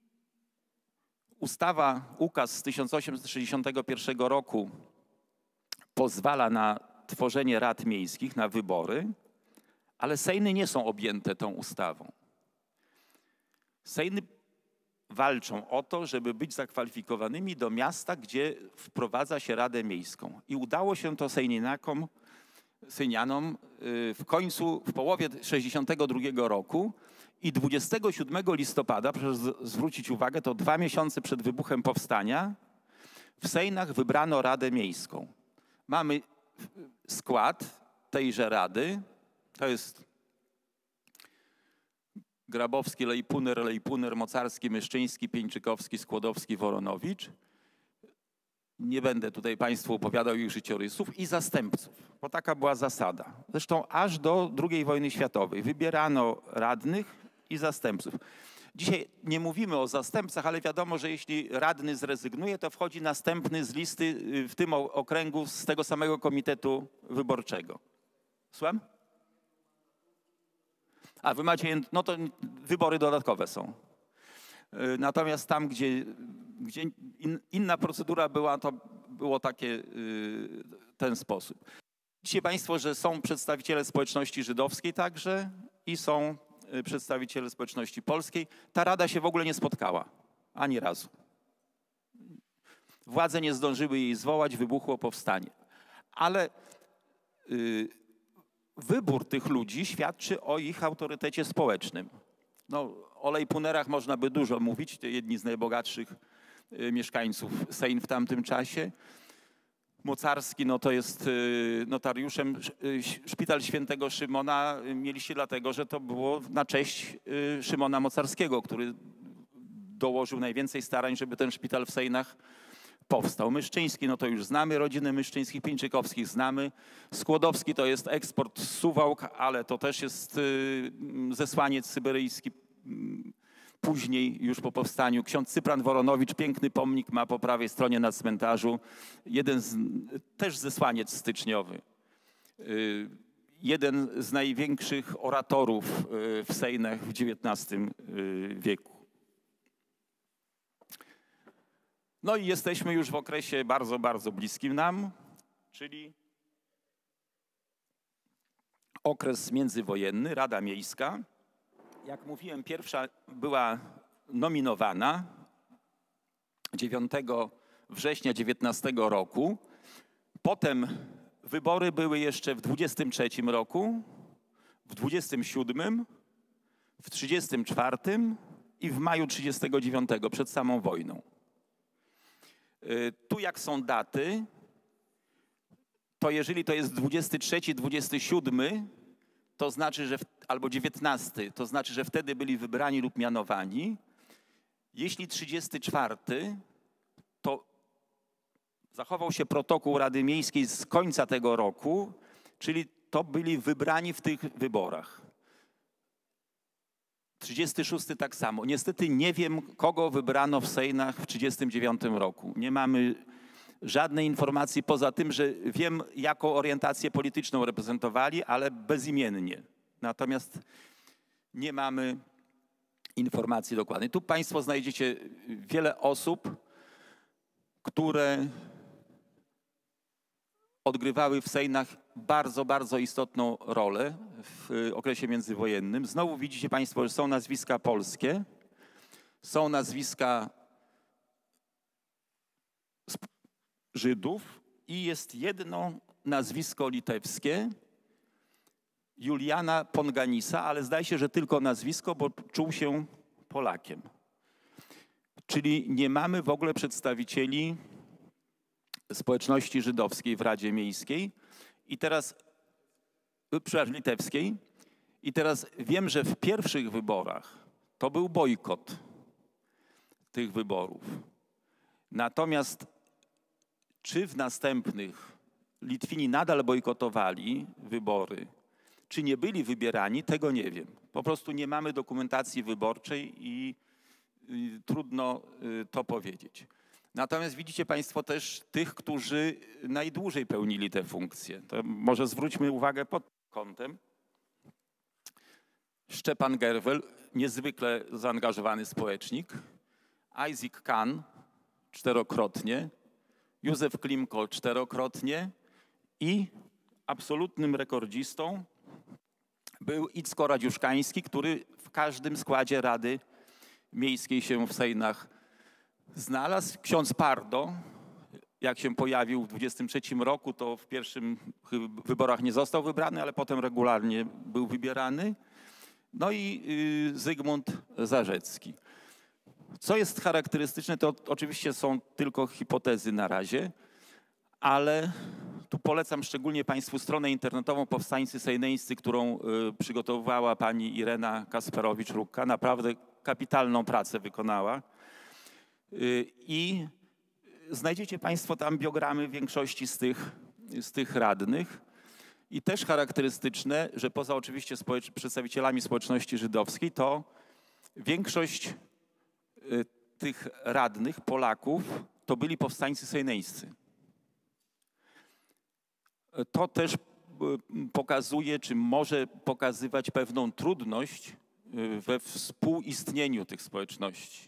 A: ukaz z 1861 roku pozwala na tworzenie rad miejskich, na wybory, ale sejny nie są objęte tą ustawą. Sejny walczą o to, żeby być zakwalifikowanymi do miasta, gdzie wprowadza się Radę Miejską. I udało się to Sejnianom w końcu, w połowie 1962 roku i 27 listopada, proszę zwrócić uwagę, to 2 miesiące przed wybuchem powstania, w Sejnach wybrano Radę Miejską. Mamy skład tejże rady, to jest Grabowski, Lejpuner, Mocarski, Myszczyński, Pieńczykowski, Skłodowski, Woronowicz. Nie będę tutaj Państwu opowiadał ich życiorysów i zastępców, bo taka była zasada. Zresztą aż do II wojny światowej wybierano radnych i zastępców. Dzisiaj nie mówimy o zastępcach, ale wiadomo, że jeśli radny zrezygnuje, to wchodzi następny z listy w tym okręgu z tego samego komitetu wyborczego. Słucham? A wy macie, no to wybory dodatkowe są. Natomiast tam, gdzie inna procedura była, to było ten sposób. Widzicie Państwo, że są przedstawiciele społeczności żydowskiej także i są przedstawiciele społeczności polskiej. Ta rada się w ogóle nie spotkała, ani razu. Władze nie zdążyły jej zwołać, wybuchło powstanie. Ale wybór tych ludzi świadczy o ich autorytecie społecznym. No, o Lejpunerach można by dużo mówić, to jedni z najbogatszych mieszkańców Sejn w tamtym czasie. Mocarski, no to jest notariuszem. Szpital Świętego Szymona mieliście dlatego, że to było na cześć Szymona Mocarskiego, który dołożył najwięcej starań, żeby ten szpital w Sejnach powstał. Myszczyński, no to już znamy, rodzinę Myszczyńskich, Pieńczykowskich znamy. Skłodowski to jest eksport z Suwałk, ale to też jest zesłaniec syberyjski. Później, już po powstaniu, ksiądz Cypran Woronowicz, piękny pomnik ma po prawej stronie na cmentarzu. Też zesłaniec styczniowy. Jeden z największych oratorów w Sejnach w XIX wieku. No i jesteśmy już w okresie bardzo, bardzo bliskim nam, czyli okres międzywojenny, Rada Miejska. Jak mówiłem, pierwsza była nominowana 9 września 19 roku. Potem wybory były jeszcze w 23 roku, w 27, w 34 i w maju 39, przed samą wojną. Tu jak są daty, to jeżeli to jest 23, 27, to znaczy, że albo 19, to znaczy, że wtedy byli wybrani lub mianowani. Jeśli 34, to zachował się protokół Rady Miejskiej z końca tego roku, czyli to byli wybrani w tych wyborach. 36 tak samo. Niestety nie wiem, kogo wybrano w Sejnach w 39 roku. Nie mamy żadnej informacji poza tym, że wiem, jaką orientację polityczną reprezentowali, ale bezimiennie. Natomiast nie mamy informacji dokładnej. Tu Państwo znajdziecie wiele osób, które odgrywały w Sejnach bardzo, bardzo istotną rolę w okresie międzywojennym. Znowu widzicie Państwo, że są nazwiska polskie, są nazwiska Żydów i jest jedno nazwisko litewskie, Juliana Ponganisa, ale zdaje się, że tylko nazwisko, bo czuł się Polakiem. Czyli nie mamy w ogóle przedstawicieli społeczności żydowskiej w Radzie Miejskiej i teraz, przepraszam, litewskiej. I teraz wiem, że w pierwszych wyborach to był bojkot tych wyborów. Natomiast czy w następnych Litwini nadal bojkotowali wybory, czy nie byli wybierani, tego nie wiem. Po prostu nie mamy dokumentacji wyborczej i trudno to powiedzieć. Natomiast widzicie Państwo też tych, którzy najdłużej pełnili te funkcje. To może zwróćmy uwagę pod kątem. Szczepan Gerwel, niezwykle zaangażowany społecznik. Isaac Kahn, 4-krotnie. Józef Klimko, 4-krotnie. I absolutnym rekordzistą był Icko Radziuszkański, który w każdym składzie Rady miejskiej się w Sejnach znalazł. Ksiądz Pardo, jak się pojawił w 23 roku, to w pierwszym wyborach nie został wybrany, ale potem regularnie był wybierany. No i Zygmunt Zarzecki. Co jest charakterystyczne, to oczywiście są tylko hipotezy na razie, ale tu polecam szczególnie Państwu stronę internetową Powstańcy Sejneńscy, którą przygotowywała pani Irena Kasperowicz-Rukka. Naprawdę kapitalną pracę wykonała. I znajdziecie Państwo tam biogramy większości z tych radnych. I też charakterystyczne, że poza oczywiście przedstawicielami społeczności żydowskiej, to większość tych radnych, Polaków, to byli powstańcy sejneńscy. To też pokazuje, czy może pokazywać pewną trudność we współistnieniu tych społeczności.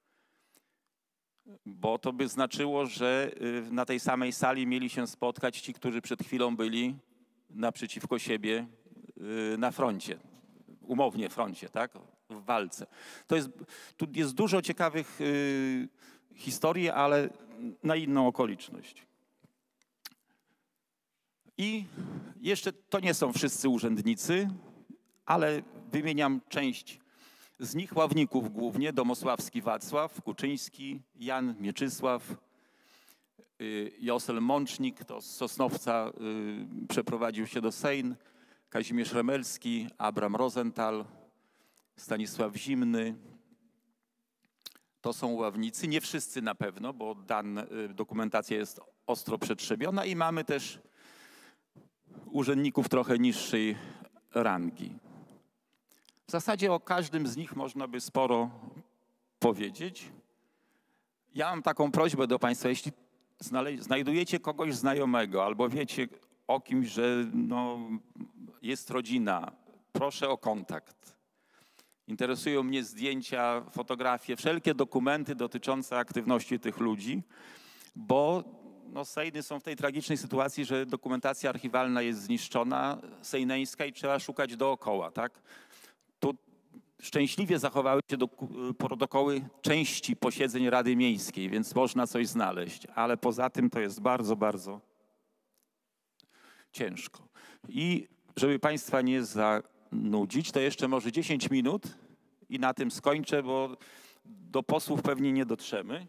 A: Bo to by znaczyło, że na tej samej sali mieli się spotkać ci, którzy przed chwilą byli naprzeciwko siebie na froncie, umownie froncie, tak? W walce. Tu jest dużo ciekawych historii, ale na inną okoliczność. I jeszcze to nie są wszyscy urzędnicy, ale wymieniam część z nich, ławników głównie: Domosławski Wacław, Kuczyński, Jan Mieczysław, Josel Mącznik, to z Sosnowca przeprowadził się do Sejn, Kazimierz Remelski, Abram Rosenthal, Stanisław Zimny. To są ławnicy, nie wszyscy na pewno, bo dokumentacja jest ostro przetrzebiona i mamy też urzędników trochę niższej rangi. W zasadzie o każdym z nich można by sporo powiedzieć. Ja mam taką prośbę do Państwa, jeśli znajdujecie kogoś znajomego albo wiecie o kimś, że jest rodzina, proszę o kontakt. Interesują mnie zdjęcia, fotografie, wszelkie dokumenty dotyczące aktywności tych ludzi, bo Sejny są w tej tragicznej sytuacji, że dokumentacja archiwalna jest zniszczona, sejneńska, i trzeba szukać dookoła, tak? Tu szczęśliwie zachowały się protokoły części posiedzeń Rady Miejskiej, więc można coś znaleźć, ale poza tym to jest bardzo, bardzo ciężko. I żeby Państwa nie zanudzić, to jeszcze może 10 minut i na tym skończę, bo do posłów pewnie nie dotrzemy.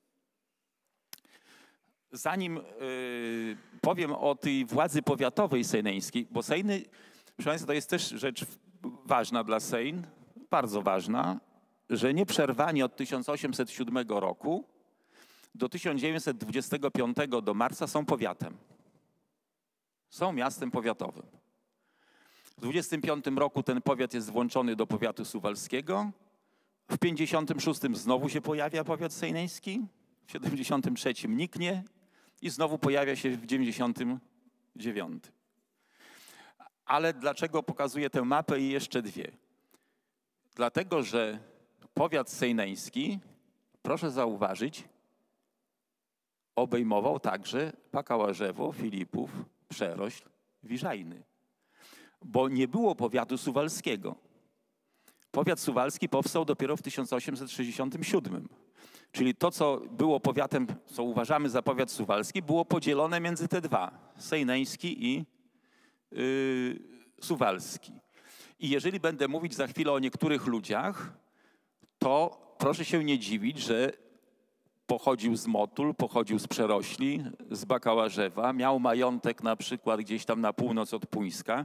A: Zanim powiem o tej władzy powiatowej sejneńskiej, bo Sejny, proszę Państwa, to jest też rzecz ważna dla Sejn, bardzo ważna, że nieprzerwanie od 1807 roku do 1925 do marca są powiatem. Są miastem powiatowym. W 1925 roku ten powiat jest włączony do powiatu suwalskiego. W 1956 znowu się pojawia powiat sejneński, w 1973 niknie i znowu pojawia się w 1999. Ale dlaczego pokazuję tę mapę i jeszcze dwie? Dlatego, że powiat sejneński, proszę zauważyć, obejmował także Pakałarzewo, Filipów, Przerośl, Wiżajny. Bo nie było powiatu suwalskiego. Powiat suwalski powstał dopiero w 1867. Czyli to, co było powiatem, co uważamy za powiat suwalski, było podzielone między te dwa, sejneński i suwalski. I jeżeli będę mówić za chwilę o niektórych ludziach, to proszę się nie dziwić, że pochodził z Motul, pochodził z Przerośli, z Bakałarzewa, miał majątek na przykład gdzieś tam na północ od Puńska,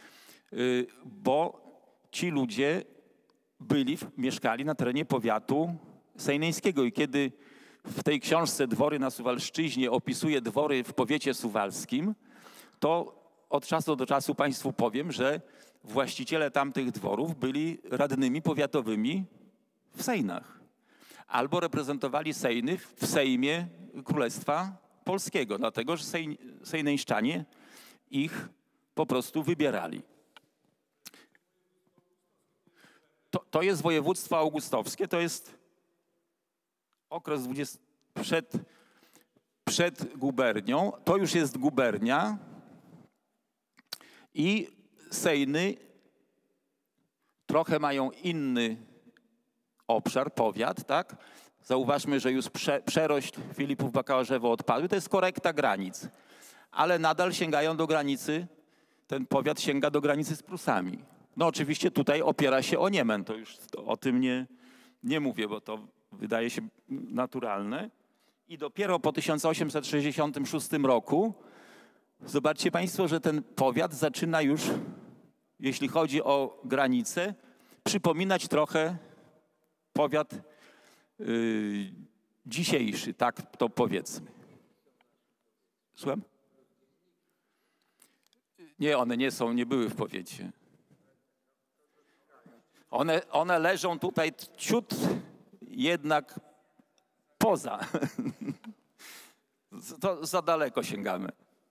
A: bo ci ludzie mieszkali na terenie powiatu sejneńskiego. I kiedy w tej książce Dwory na Suwalszczyźnie opisuje dwory w powiecie suwalskim, to od czasu do czasu Państwu powiem, że właściciele tamtych dworów byli radnymi powiatowymi w Sejnach. Albo reprezentowali Sejny w Sejmie Królestwa Polskiego, dlatego że sejneńszczanie ich po prostu wybierali. To jest województwo augustowskie, to jest okres przed gubernią. To już jest gubernia i Sejny trochę mają inny obszar, powiat, tak? Zauważmy, że już Przerośl, Filipów, Bakałarzewo odpadły. To jest korekta granic. Ale nadal sięgają do granicy, ten powiat sięga do granicy z Prusami. No oczywiście tutaj opiera się o Niemen. To już o tym nie mówię, bo to wydaje się naturalne. I dopiero po 1866 roku zobaczcie państwo, że ten powiat zaczyna już, jeśli chodzi o granicę, przypominać trochę powiat dzisiejszy, tak to powiedzmy. Słucham? Nie, one nie były w powiecie. One leżą tutaj ciut jednak poza. To za daleko sięgamy.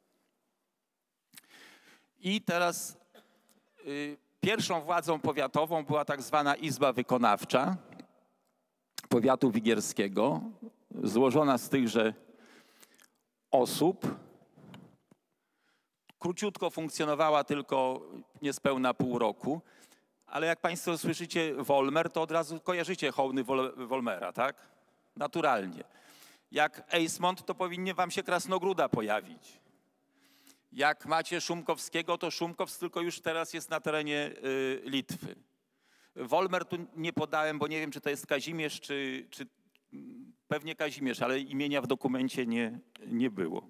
A: I teraz pierwszą władzą powiatową była tak zwana Izba Wykonawcza powiatu wigierskiego, złożona z tychże osób. Króciutko funkcjonowała tylko niespełna pół roku, ale jak państwo słyszycie Wolmer, to od razu kojarzycie hołny Wolmera, tak? Naturalnie. Jak Eismont, to powinien wam się Krasnogróda pojawić. Jak macie Szumkowskiego, to Szumkows tylko już teraz jest na terenie Litwy. Wolmer tu nie podałem, bo nie wiem, czy to jest Kazimierz, czy pewnie Kazimierz, ale imienia w dokumencie nie było.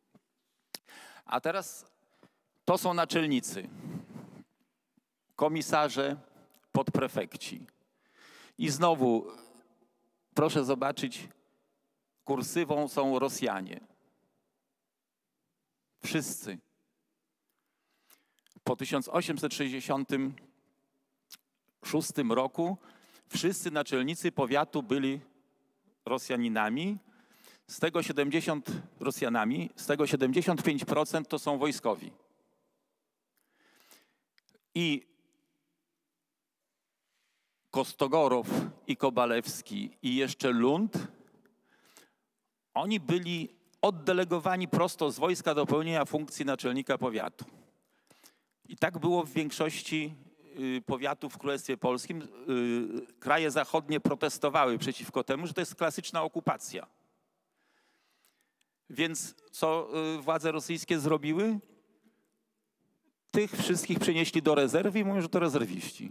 A: A teraz to są naczelnicy, komisarze, podprefekci. I znowu proszę zobaczyć, kursywą są Rosjanie. Wszyscy. Po 1866 roku wszyscy naczelnicy powiatu byli Rosjaninami, z tego 75% to są wojskowi. I Kostogorow i Kobalewski i jeszcze Lund, oni byli oddelegowani prosto z wojska do pełnienia funkcji naczelnika powiatu. I tak było w większości powiatów w Królestwie Polskim. Kraje zachodnie protestowały przeciwko temu, że to jest klasyczna okupacja. Więc co władze rosyjskie zrobiły? Tych wszystkich przenieśli do rezerwy i mówią, że to rezerwiści.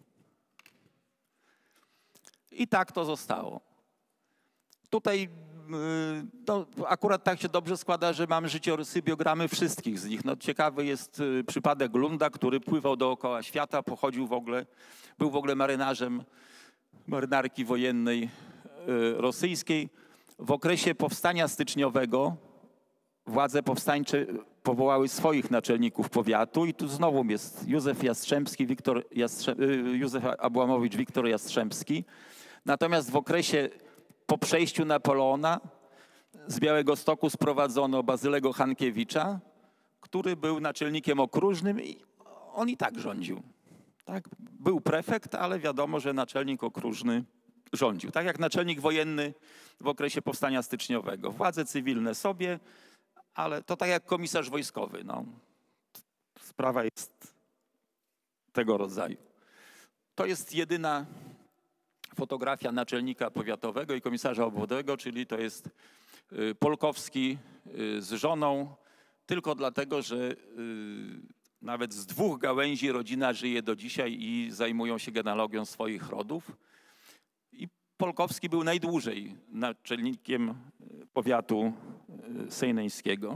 A: I tak to zostało. Tutaj no, akurat tak się dobrze składa, że mamy życiorysy, biogramy wszystkich z nich. No, ciekawy jest przypadek Lunda, który pływał dookoła świata, był w ogóle marynarzem marynarki wojennej rosyjskiej. W okresie powstania styczniowego władze powstańcze powołały swoich naczelników powiatu i tu znowu jest Józef Jastrzębski, Józef Abłamowicz, Wiktor Jastrzębski. Natomiast w okresie po przejściu Napoleona z Białegostoku sprowadzono Bazylego Hankiewicza, który był naczelnikiem okrużnym i on i tak rządził. Tak? Był prefekt, ale wiadomo, że naczelnik okrużny rządził. Tak jak naczelnik wojenny w okresie powstania styczniowego. Władze cywilne sobie, ale to tak jak komisarz wojskowy. No. Sprawa jest tego rodzaju. To jest jedyna fotografia naczelnika powiatowego i komisarza obwodowego, czyli to jest Polkowski z żoną, tylko dlatego, że nawet z dwóch gałęzi rodzina żyje do dzisiaj i zajmują się genealogią swoich rodów. I Polkowski był najdłużej naczelnikiem powiatu sejneńskiego.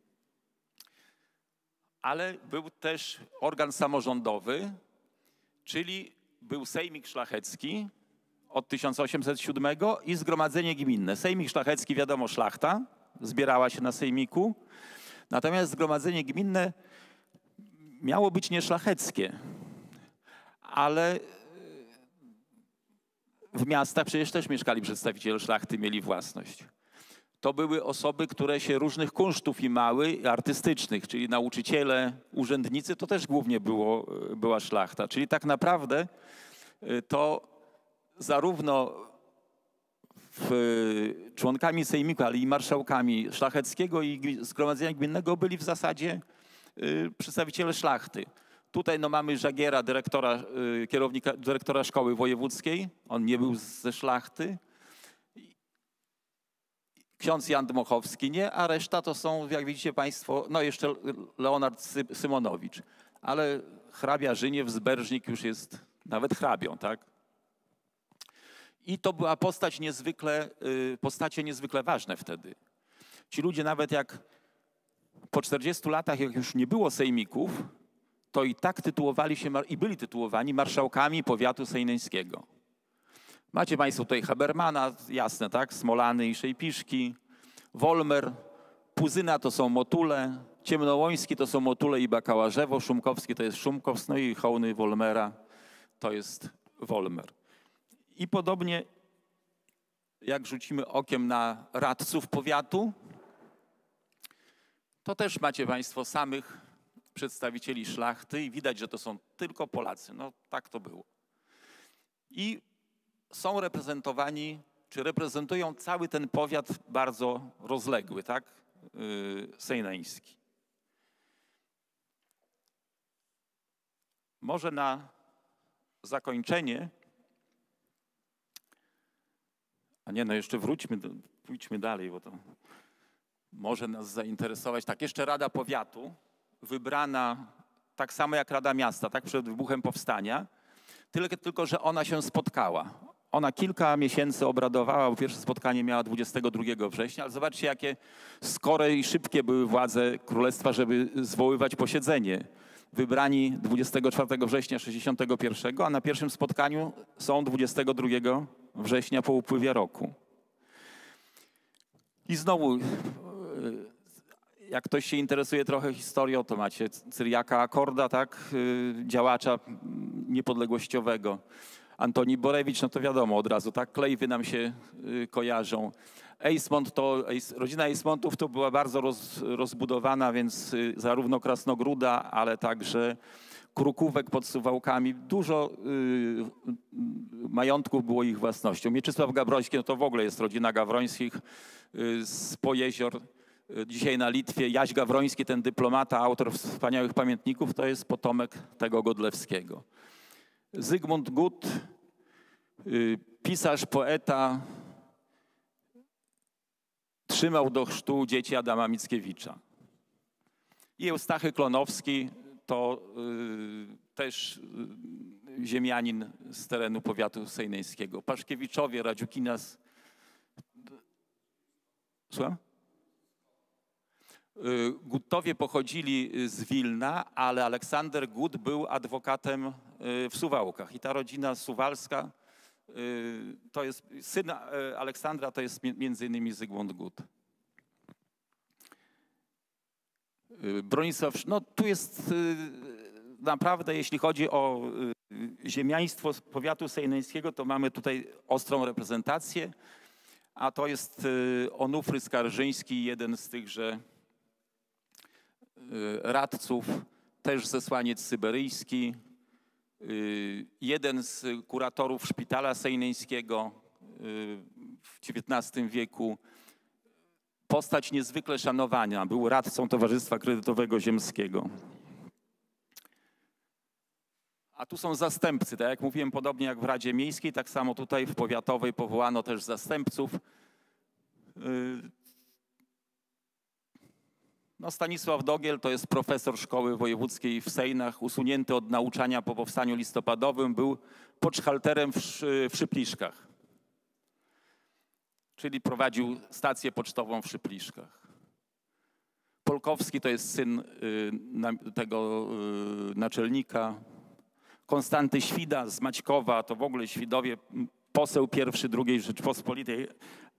A: Ale był też organ samorządowy, czyli był Sejmik Szlachecki od 1807 i Zgromadzenie Gminne. Sejmik Szlachecki, wiadomo, szlachta zbierała się na sejmiku, natomiast Zgromadzenie Gminne miało być nieszlacheckie, ale w miastach przecież też mieszkali przedstawiciele szlachty, mieli własność. To były osoby, które się różnych kunsztów imały, artystycznych, czyli nauczyciele, urzędnicy, to też głównie była szlachta. Czyli tak naprawdę to zarówno członkami sejmiku, ale i marszałkami szlacheckiego i Zgromadzenia Gminnego byli w zasadzie przedstawiciele szlachty. Tutaj no, mamy Żagiera, dyrektora szkoły wojewódzkiej. On nie był ze szlachty. Ksiądz Jan Dmochowski nie, a reszta to są, jak widzicie państwo, no jeszcze Leonard Symonowicz. Ale hrabia Żyniew z Berżnik już jest nawet hrabią, tak? I to była postacie niezwykle ważne wtedy. Ci ludzie nawet jak po 40 latach, jak już nie było sejmików, to i tak tytułowali się i byli tytułowani marszałkami powiatu sejneńskiego. Macie państwo tutaj Habermana, jasne, tak? Smolany i Szejpiszki, Wolmer, Puzyna to są Motule, Ciemnołoński to są Motule i Bakałarzewo, Szumkowski to jest Szumkows, no i hołny Wolmera to jest Wolmer. I podobnie jak rzucimy okiem na radców powiatu, to też macie państwo samych przedstawicieli szlachty i widać, że to są tylko Polacy. No tak to było. I są reprezentowani, czy reprezentują cały ten powiat bardzo rozległy, tak? Sejneński. Może na zakończenie, a nie, no jeszcze pójdźmy dalej, bo to może nas zainteresować. Tak, jeszcze Rada Powiatu, wybrana tak samo jak Rada Miasta, tak, przed wybuchem powstania, tylko że ona się spotkała. Ona kilka miesięcy obradowała, bo pierwsze spotkanie miała 22 września, ale zobaczcie, jakie skore i szybkie były władze królestwa, żeby zwoływać posiedzenie. Wybrani 24 września 61, a na pierwszym spotkaniu są 22 września po upływie roku. I znowu, jak ktoś się interesuje trochę historią, to macie Cyriaka Akorda, tak, działacza niepodległościowego. Antoni Borewicz, no to wiadomo od razu, tak, Klejwy nam się kojarzą. Rodzina Eismontów to była bardzo rozbudowana, więc zarówno Krasnogróda, ale także Krukówek pod Suwałkami. Dużo majątków było ich własnością. Mieczysław Gawroński, no to w ogóle jest rodzina Gawrońskich z Pojezior. Dzisiaj na Litwie Jaś Gawroński, ten dyplomata, autor wspaniałych pamiętników, to jest potomek tego Godlewskiego. Zygmunt Gut, pisarz, poeta, trzymał do chrztu dzieci Adama Mickiewicza. I Eustachy Klonowski to też ziemianin z terenu powiatu sejneńskiego. Paszkiewiczowie, Radziukina. Słucham? Gutowie pochodzili z Wilna, ale Aleksander Gut był adwokatem w Suwałkach. I ta rodzina suwalska, to jest syn Aleksandra, to jest między innymi Zygmunt Gut. Bronisław, no tu jest naprawdę, jeśli chodzi o ziemiaństwo powiatu sejneńskiego, to mamy tutaj ostrą reprezentację, a to jest Onufry Skarżyński, jeden z tychże radców, też zesłaniec syberyjski, jeden z kuratorów szpitala sejneńskiego w XIX wieku, postać niezwykle szanowana, był radcą Towarzystwa Kredytowego Ziemskiego. A tu są zastępcy, tak jak mówiłem, podobnie jak w Radzie Miejskiej, tak samo tutaj w powiatowej powołano też zastępców. No, Stanisław Dogiel to jest profesor szkoły wojewódzkiej w Sejnach, usunięty od nauczania po powstaniu listopadowym, był poczthalterem w Szypliszkach, czyli prowadził stację pocztową w Szypliszkach. Polkowski to jest syn tego naczelnika. Konstanty Świda z Maćkowa, to w ogóle Świdowie, poseł pierwszy II Rzeczypospolitej,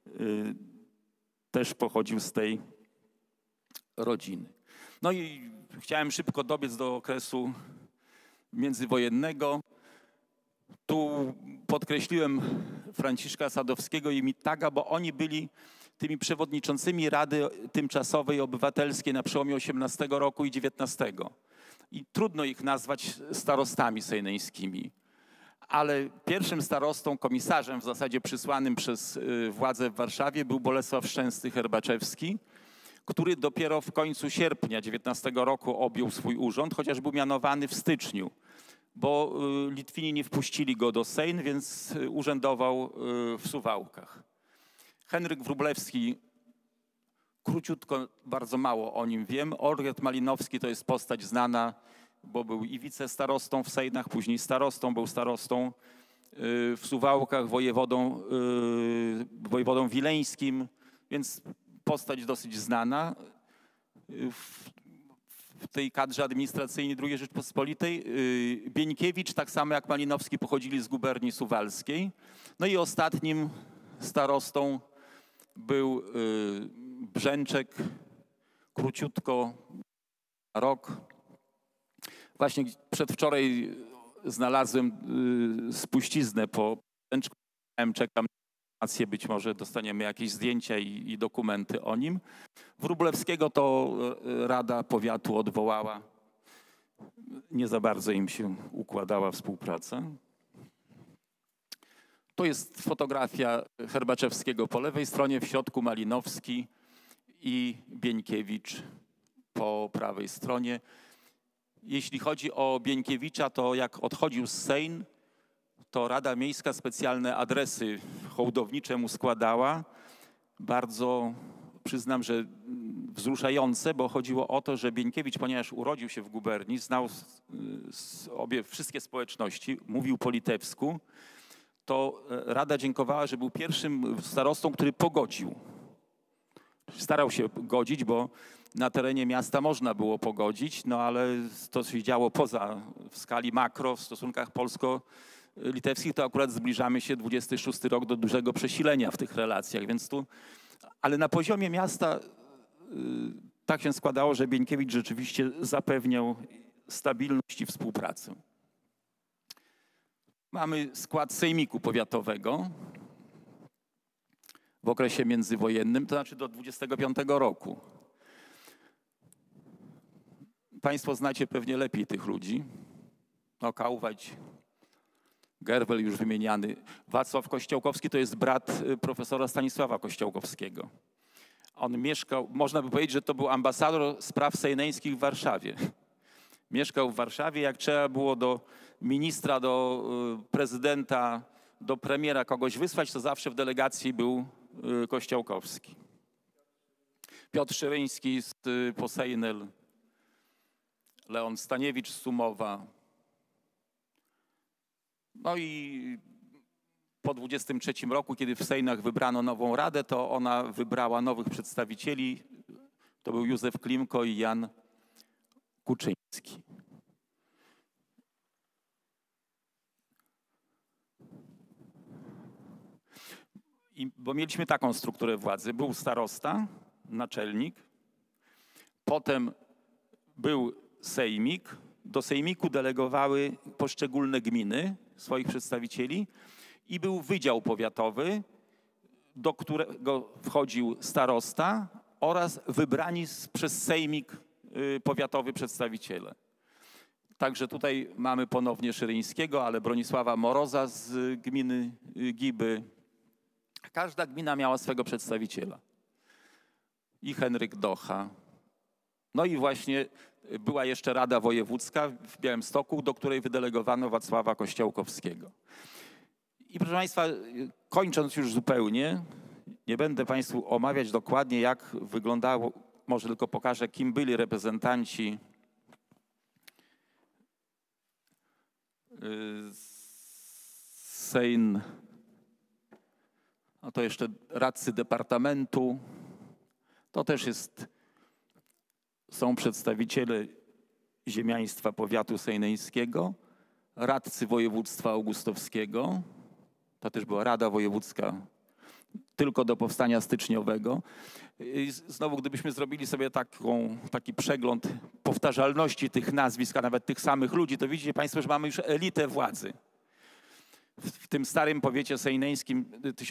A: też pochodził z tej rodziny. No i chciałem szybko dobiec do okresu międzywojennego. Tu podkreśliłem Franciszka Sadowskiego i Mittaga, bo oni byli tymi przewodniczącymi Rady Tymczasowej Obywatelskiej na przełomie XVIII roku i XIX. I trudno ich nazwać starostami sejneńskimi. Ale pierwszym starostą, komisarzem w zasadzie przysłanym przez władze w Warszawie był Bolesław Szczęsny Herbaczewski, który dopiero w końcu sierpnia 19 roku objął swój urząd, chociaż był mianowany w styczniu, bo Litwini nie wpuścili go do Sejm, więc urzędował w Suwałkach. Henryk Wróblewski, króciutko, bardzo mało o nim wiem. Olgierd Malinowski to jest postać znana, bo był i wicestarostą w Sejnach, później starostą, był starostą w Suwałkach, wojewodą wileńskim, więc postać dosyć znana w tej kadrze administracyjnej II Rzeczpospolitej. Bieńkiewicz, tak samo jak Malinowski, pochodzili z guberni suwalskiej. No i ostatnim starostą był Brzęczek, króciutko, rok. Właśnie przedwczoraj znalazłem spuściznę po Brzęczku. Czekam na informację, być może dostaniemy jakieś zdjęcia i dokumenty o nim. Wróblewskiego to Rada Powiatu odwołała. Nie za bardzo im się układała współpraca. To jest fotografia Herbaczewskiego po lewej stronie, w środku Malinowski i Bieńkiewicz po prawej stronie. Jeśli chodzi o Bieńkiewicza, to jak odchodził z Sejm, to Rada Miejska specjalne adresy hołdownicze mu składała. Bardzo, przyznam, że wzruszające, bo chodziło o to, że Bieńkiewicz, ponieważ urodził się w guberni, znał wszystkie społeczności, mówił po litewsku, to Rada dziękowała, że był pierwszym starostą, który pogodził. Starał się godzić, bo na terenie miasta można było pogodzić, no ale to się działo w skali makro, w stosunkach polsko-litewskich, to akurat zbliżamy się 26 rok do dużego przesilenia w tych relacjach, więc tu, ale na poziomie miasta tak się składało, że Bieńkiewicz rzeczywiście zapewniał stabilność i współpracę. Mamy skład sejmiku powiatowego w okresie międzywojennym, to znaczy do 25 roku. Państwo znacie pewnie lepiej tych ludzi. No, Kałwać, Gerwel już wymieniany. Wacław Kościołkowski to jest brat profesora Stanisława Kościołkowskiego. On mieszkał, można by powiedzieć, że to był ambasador spraw sejneńskich w Warszawie. Mieszkał w Warszawie, jak trzeba było do ministra, do prezydenta, do premiera kogoś wysłać, to zawsze w delegacji był Kościołkowski. Piotr Szyryński z Posejnel, Leon Staniewicz z Sumowa. No i po 23 roku, kiedy w Sejnach wybrano nową radę, to ona wybrała nowych przedstawicieli. To był Józef Klimko i Jan Kuczyński. Bo mieliśmy taką strukturę władzy. Był starosta, naczelnik, potem był sejmik. Do sejmiku delegowały poszczególne gminy swoich przedstawicieli i był wydział powiatowy, do którego wchodził starosta oraz wybrani przez sejmik powiatowy przedstawiciele. Także tutaj mamy ponownie Szyryńskiego, ale Bronisława Moroza z gminy Giby. Każda gmina miała swego przedstawiciela. I Henryk Docha. No i właśnie była jeszcze Rada Wojewódzka w Białymstoku, do której wydelegowano Wacława Kościołkowskiego. I proszę Państwa, kończąc już zupełnie, nie będę Państwu omawiać dokładnie, jak wyglądało, może tylko pokażę, kim byli reprezentanci Sejm. A to jeszcze radcy departamentu. To też są przedstawiciele ziemiaństwa powiatu sejneńskiego, radcy województwa augustowskiego. To też była Rada Wojewódzka tylko do powstania styczniowego. I znowu, gdybyśmy zrobili sobie taki przegląd powtarzalności tych nazwisk, a nawet tych samych ludzi, to widzicie Państwo, że mamy już elitę władzy. W tym starym powiecie sejneńskim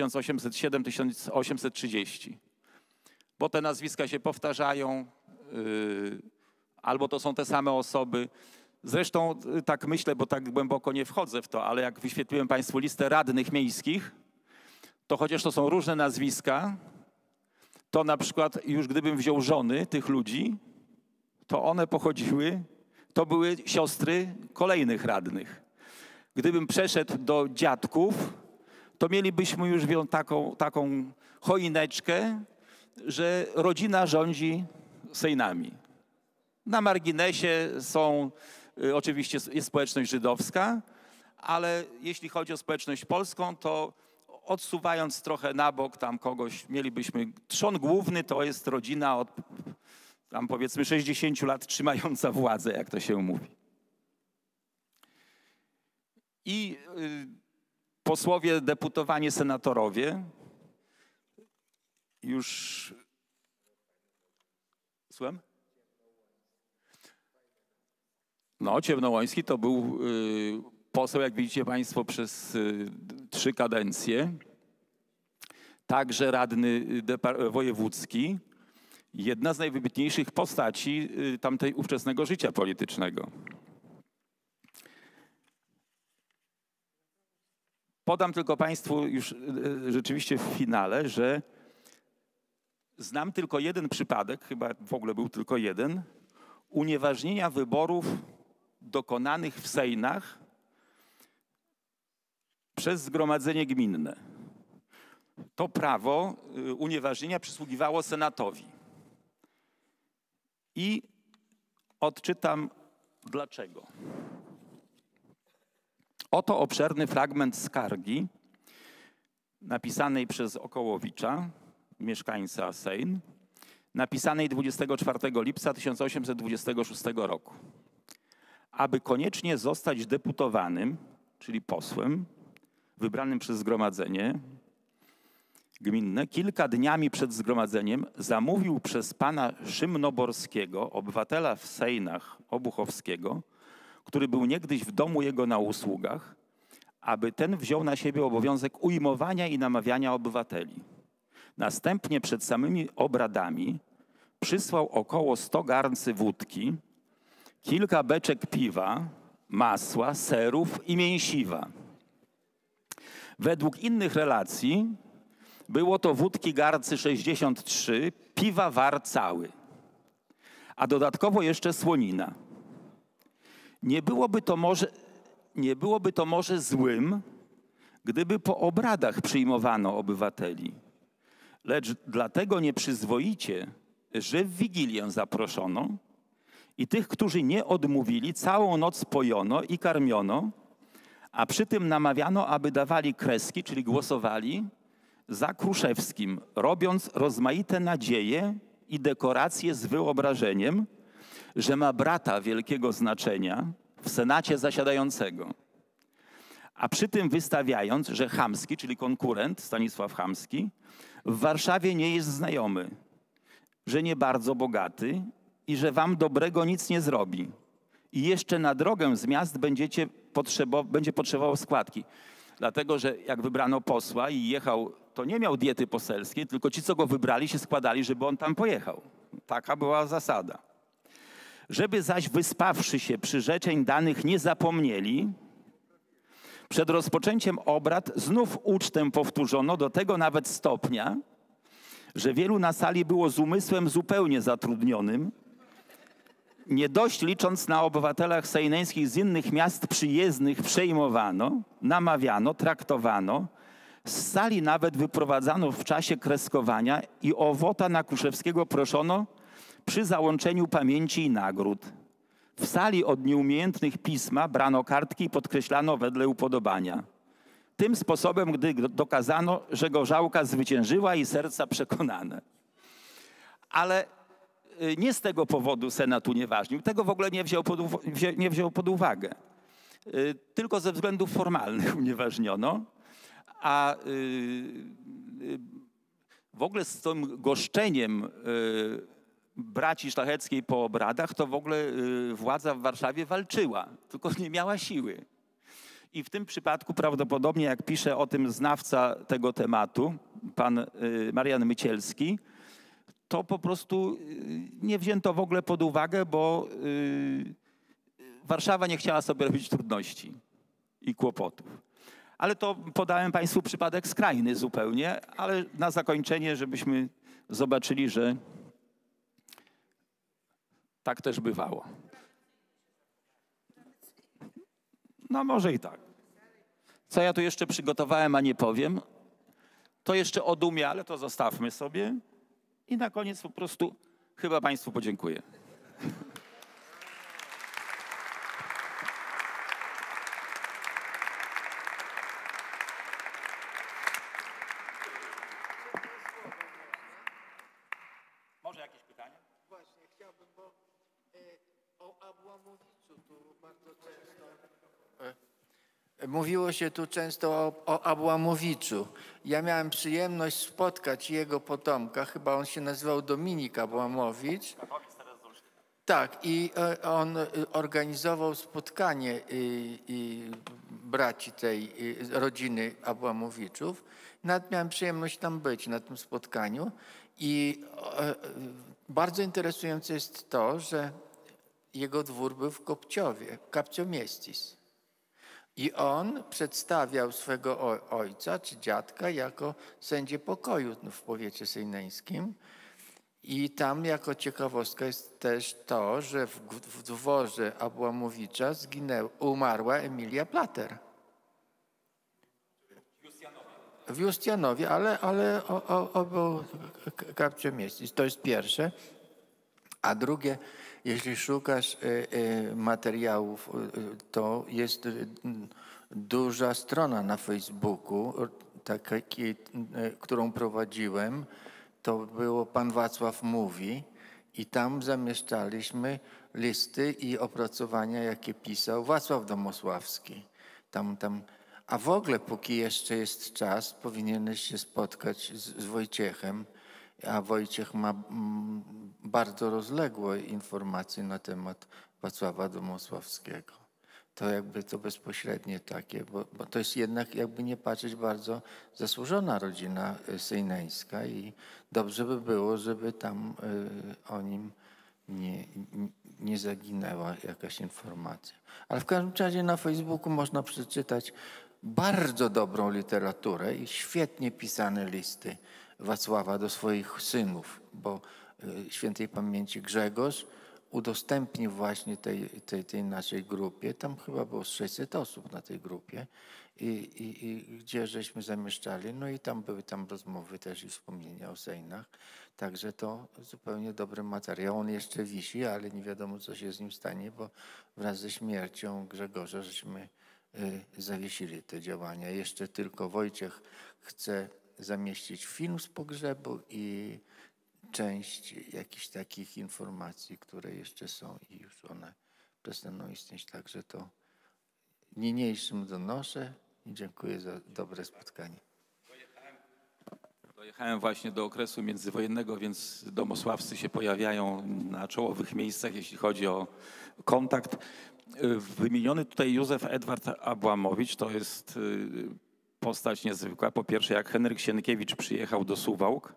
A: 1807-1830. Bo te nazwiska się powtarzają, albo to są te same osoby. Zresztą tak myślę, bo tak głęboko nie wchodzę w to, ale jak wyświetliłem Państwu listę radnych miejskich, to chociaż to są różne nazwiska, to na przykład już gdybym wziął żony tych ludzi, to one pochodziły, to były siostry kolejnych radnych. Gdybym przeszedł do dziadków, to mielibyśmy już taką choineczkę, że rodzina rządzi Sejnami. Na marginesie są, oczywiście jest społeczność żydowska, ale jeśli chodzi o społeczność polską, to odsuwając trochę na bok tam kogoś, mielibyśmy, trzon główny to jest rodzina od tam powiedzmy 60 lat trzymająca władzę, jak to się mówi. I posłowie, deputowani, senatorowie już... Słucham? No, Ciemnołoński to był poseł, jak widzicie państwo, przez 3 kadencje. Także radny wojewódzki. Jedna z najwybitniejszych postaci tamtej ówczesnego życia politycznego. Podam tylko państwu już rzeczywiście w finale, że znam tylko jeden przypadek, chyba w ogóle był tylko jeden, unieważnienia wyborów dokonanych w Sejnach przez zgromadzenie gminne. To prawo unieważnienia przysługiwało senatowi. I odczytam dlaczego. Oto obszerny fragment skargi napisanej przez Okołowicza, mieszkańca Sejn, napisanej 24 lipca 1826 roku. Aby koniecznie zostać deputowanym, czyli posłem, wybranym przez zgromadzenie gminne, kilka dniami przed zgromadzeniem zamówił przez pana Szymnoborskiego, obywatela w Sejnach Obuchowskiego, który był niegdyś w domu jego na usługach, aby ten wziął na siebie obowiązek ujmowania i namawiania obywateli. Następnie przed samymi obradami przysłał około 100 garncy wódki, kilka beczek piwa, masła, serów i mięsiwa. Według innych relacji było to wódki garncy 63, piwa war cały, a dodatkowo jeszcze słonina. Nie byłoby to może złym, gdyby po obradach przyjmowano obywateli. Lecz dlatego nieprzyzwoicie, że w Wigilię zaproszono i tych, którzy nie odmówili, całą noc pojono i karmiono, a przy tym namawiano, aby dawali kreski, czyli głosowali za Kruszewskim, robiąc rozmaite nadzieje i dekoracje z wyobrażeniem, że ma brata wielkiego znaczenia w Senacie zasiadającego. A przy tym wystawiając, że Chamski, czyli konkurent Stanisław Chamski, w Warszawie nie jest znajomy, że nie bardzo bogaty i że wam dobrego nic nie zrobi. I jeszcze na drogę z miast będzie potrzebował składki. Dlatego, że jak wybrano posła i jechał, to nie miał diety poselskiej, tylko ci, co go wybrali, się składali, żeby on tam pojechał. Taka była zasada. Żeby zaś wyspawszy się przyrzeczeń danych nie zapomnieli, przed rozpoczęciem obrad znów ucztę powtórzono do tego nawet stopnia, że wielu na sali było z umysłem zupełnie zatrudnionym. Nie dość licząc na obywatelach sejneńskich z innych miast przyjezdnych przejmowano, namawiano, traktowano. Z sali nawet wyprowadzano w czasie kreskowania i o wota na Kruszewskiego proszono przy załączeniu pamięci i nagród. W sali od nieumiejętnych pisma brano kartki i podkreślano wedle upodobania. Tym sposobem, gdy dokazano, że gorzałka zwyciężyła i serca przekonane. Ale nie z tego powodu Senat unieważnił. Tego w ogóle nie wziął pod uwagę. Tylko ze względów formalnych unieważniono. A w ogóle z tym goszczeniem braci szlacheckiej po obradach, to w ogóle władza w Warszawie walczyła, tylko nie miała siły. I w tym przypadku prawdopodobnie, jak pisze o tym znawca tego tematu, pan Marian Mycielski, to po prostu nie wzięto w ogóle pod uwagę, bo Warszawa nie chciała sobie robić trudności i kłopotów. Ale to podałem państwu przypadek skrajny zupełnie, ale na zakończenie, żebyśmy zobaczyli, że tak też bywało. No może i tak. Co ja tu jeszcze przygotowałem, a nie powiem, to jeszcze o dumie, ale to zostawmy sobie. I na koniec po prostu chyba Państwu podziękuję. Może jakieś pytanie?
B: Właśnie, chciałbym, bo o Abłamowiczu tu bardzo często... Mówiło się tu często o Abłamowiczu. Ja miałem przyjemność spotkać jego potomka, chyba on się nazywał Dominik Abłamowicz. Tak, i on organizował spotkanie braci tej rodziny Abłamowiczów. Nawet miałem przyjemność tam być na tym spotkaniu i bardzo interesujące jest to, że jego dwór był w Kopciowie, Capcio Miestis. I on przedstawiał swego ojca czy dziadka jako sędzię pokoju w powiecie sejneńskim. I tam jako ciekawostka jest też to, że w dworze Abłamowicza umarła Emilia Plater. W Justianowie, ale o Capcio Miestis. To jest pierwsze. A drugie, jeśli szukasz materiałów, to jest duża strona na Facebooku, którą prowadziłem. To było Pan Wacław Mówi i tam zamieszczaliśmy listy i opracowania, jakie pisał Wacław Domosławski. A w ogóle, póki jeszcze jest czas, powinieneś się spotkać z Wojciechem, a Wojciech ma bardzo rozległe informacje na temat Wacława Domosławskiego. To jakby to bezpośrednie takie, bo to jest jednak, jakby nie patrzeć, bardzo zasłużona rodzina sejneńska i dobrze by było, żeby tam o nim nie zaginęła jakaś informacja. Ale w każdym razie na Facebooku można przeczytać bardzo dobrą literaturę i świetnie pisane listy Wacława do swoich synów, bo świętej pamięci Grzegorz udostępnił właśnie tej naszej grupie, tam chyba było 600 osób na tej grupie, i gdzie żeśmy zamieszczali, no i tam były rozmowy też i wspomnienia o Sejnach, także to zupełnie dobry materiał. On jeszcze wisi, ale nie wiadomo, co się z nim stanie, bo wraz ze śmiercią Grzegorza żeśmy zawiesili te działania. Jeszcze tylko Wojciech chce zamieścić film z pogrzebu i część jakichś takich informacji, które jeszcze są i już one przestaną istnieć. Także to niniejszym donoszę i dziękuję za dobre spotkanie.
A: Dojechałem właśnie do okresu międzywojennego, więc domosławscy się pojawiają na czołowych miejscach, jeśli chodzi o kontakt. Wymieniony tutaj Józef Edward Abłamowicz to jest postać niezwykła. Po pierwsze, jak Henryk Sienkiewicz przyjechał do Suwałk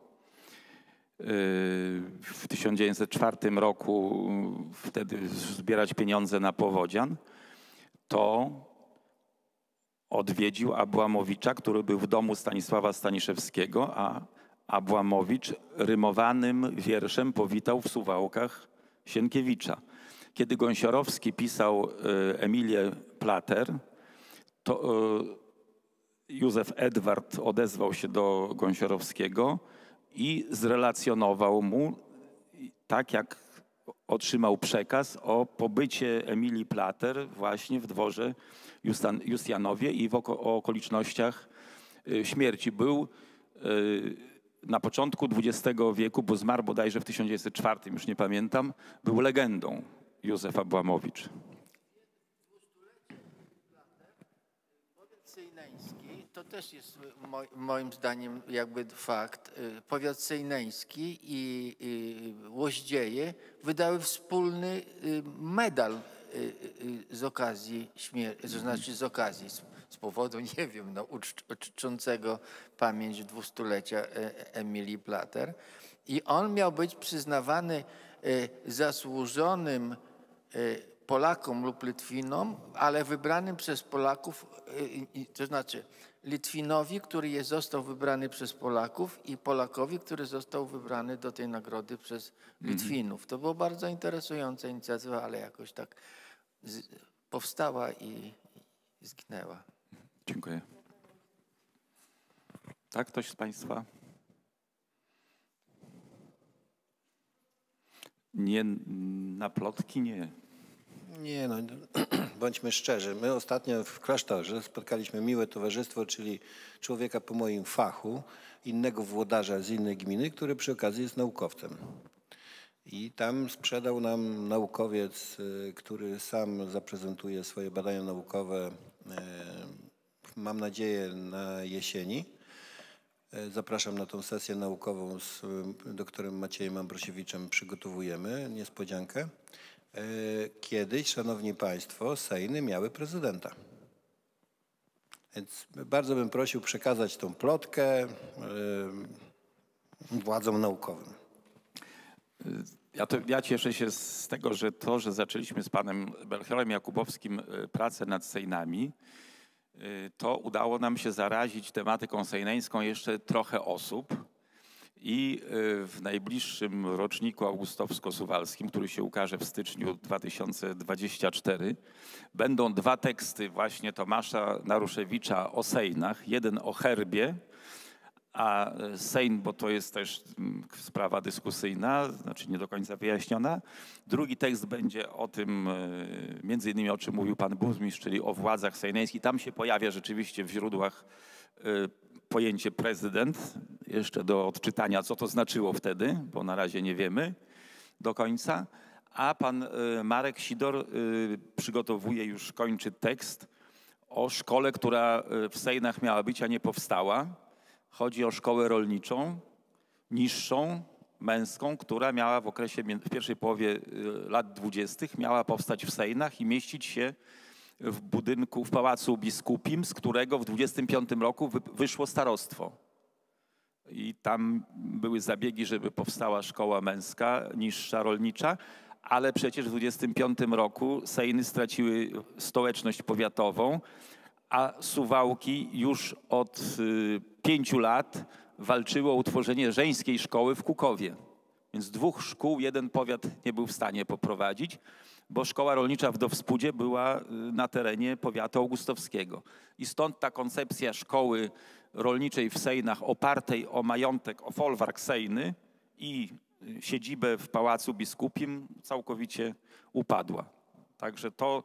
A: w 1904 roku, wtedy zbierać pieniądze na powodzian, to odwiedził Abłamowicza, który był w domu Stanisława Staniszewskiego, a Abłamowicz rymowanym wierszem powitał w Suwałkach Sienkiewicza. Kiedy Gąsiorowski pisał Emilię Plater, to Józef Edward odezwał się do Gąsiorowskiego i zrelacjonował mu, tak jak otrzymał przekaz o pobycie Emilii Plater właśnie w dworze Justianowie i o okolicznościach śmierci. Był na początku XX wieku, bo zmarł bodajże w 1904, już nie pamiętam, był legendą Józef Abłamowicz.
B: Powiat sejneński to też jest moim zdaniem jakby fakt. Powiat sejneński i Łoździeje wydały wspólny medal z okazji śmierci, to znaczy z okazji, z powodu, nie wiem, no, uczczącego pamięć 200-lecia Emilii Plater. I on miał być przyznawany zasłużonym Polakom lub Litwinom, ale wybranym przez Polaków, to znaczy Litwinowi, który został wybrany przez Polaków i Polakowi, który został wybrany do tej nagrody przez Litwinów. To była bardzo interesująca inicjatywa, ale jakoś tak powstała i zginęła.
A: Dziękuję. Tak, ktoś z Państwa? Nie, na plotki nie.
C: Nie, no, bądźmy szczerzy. My ostatnio w klasztorze spotkaliśmy miłe towarzystwo, czyli człowieka po moim fachu, innego włodarza z innej gminy, który przy okazji jest naukowcem. I tam sprzedał nam naukowiec, który sam zaprezentuje swoje badania naukowe, mam nadzieję, na jesieni. Zapraszam na tą sesję naukową z doktorem Maciejem Ambrosiewiczem. Przygotowujemy niespodziankę. Kiedyś, szanowni państwo, Sejny miały prezydenta. Więc bardzo bym prosił przekazać tą plotkę władzom naukowym.
A: Ja cieszę się z tego, że zaczęliśmy z panem Melchiorem Jakubowskim pracę nad Sejnami, to udało nam się zarazić tematyką sejneńską jeszcze trochę osób i w najbliższym roczniku augustowsko-suwalskim, który się ukaże w styczniu 2024, będą 2 teksty właśnie Tomasza Naruszewicza o Sejnach. Jeden o herbie, a Sejn, bo to jest też sprawa dyskusyjna, znaczy nie do końca wyjaśniona. Drugi tekst będzie o tym, między innymi o czym mówił pan burmistrz, czyli o władzach sejneńskich. Tam się pojawia rzeczywiście w źródłach pojęcie prezydent, jeszcze do odczytania, co to znaczyło wtedy, bo na razie nie wiemy do końca. A pan Marek Sidor przygotowuje, już kończy tekst o szkole, która w Sejnach miała być, a nie powstała. Chodzi o szkołę rolniczą, niższą, męską, która miała w pierwszej połowie lat 20. miała powstać w Sejnach i mieścić się w budynku, w Pałacu Biskupim, z którego w 25 roku wyszło starostwo. I tam były zabiegi, żeby powstała szkoła męska, niższa, rolnicza, ale przecież w 25 roku Sejny straciły stołeczność powiatową, a Suwałki już od 5 lat walczyło o utworzenie żeńskiej szkoły w Kukowie. Więc 2 szkół, 1 powiat nie był w stanie poprowadzić, bo szkoła rolnicza w Dowspudzie była na terenie powiatu augustowskiego. I stąd ta koncepcja szkoły rolniczej w Sejnach opartej o majątek, o folwark Sejny i siedzibę w Pałacu Biskupim całkowicie upadła. Także to...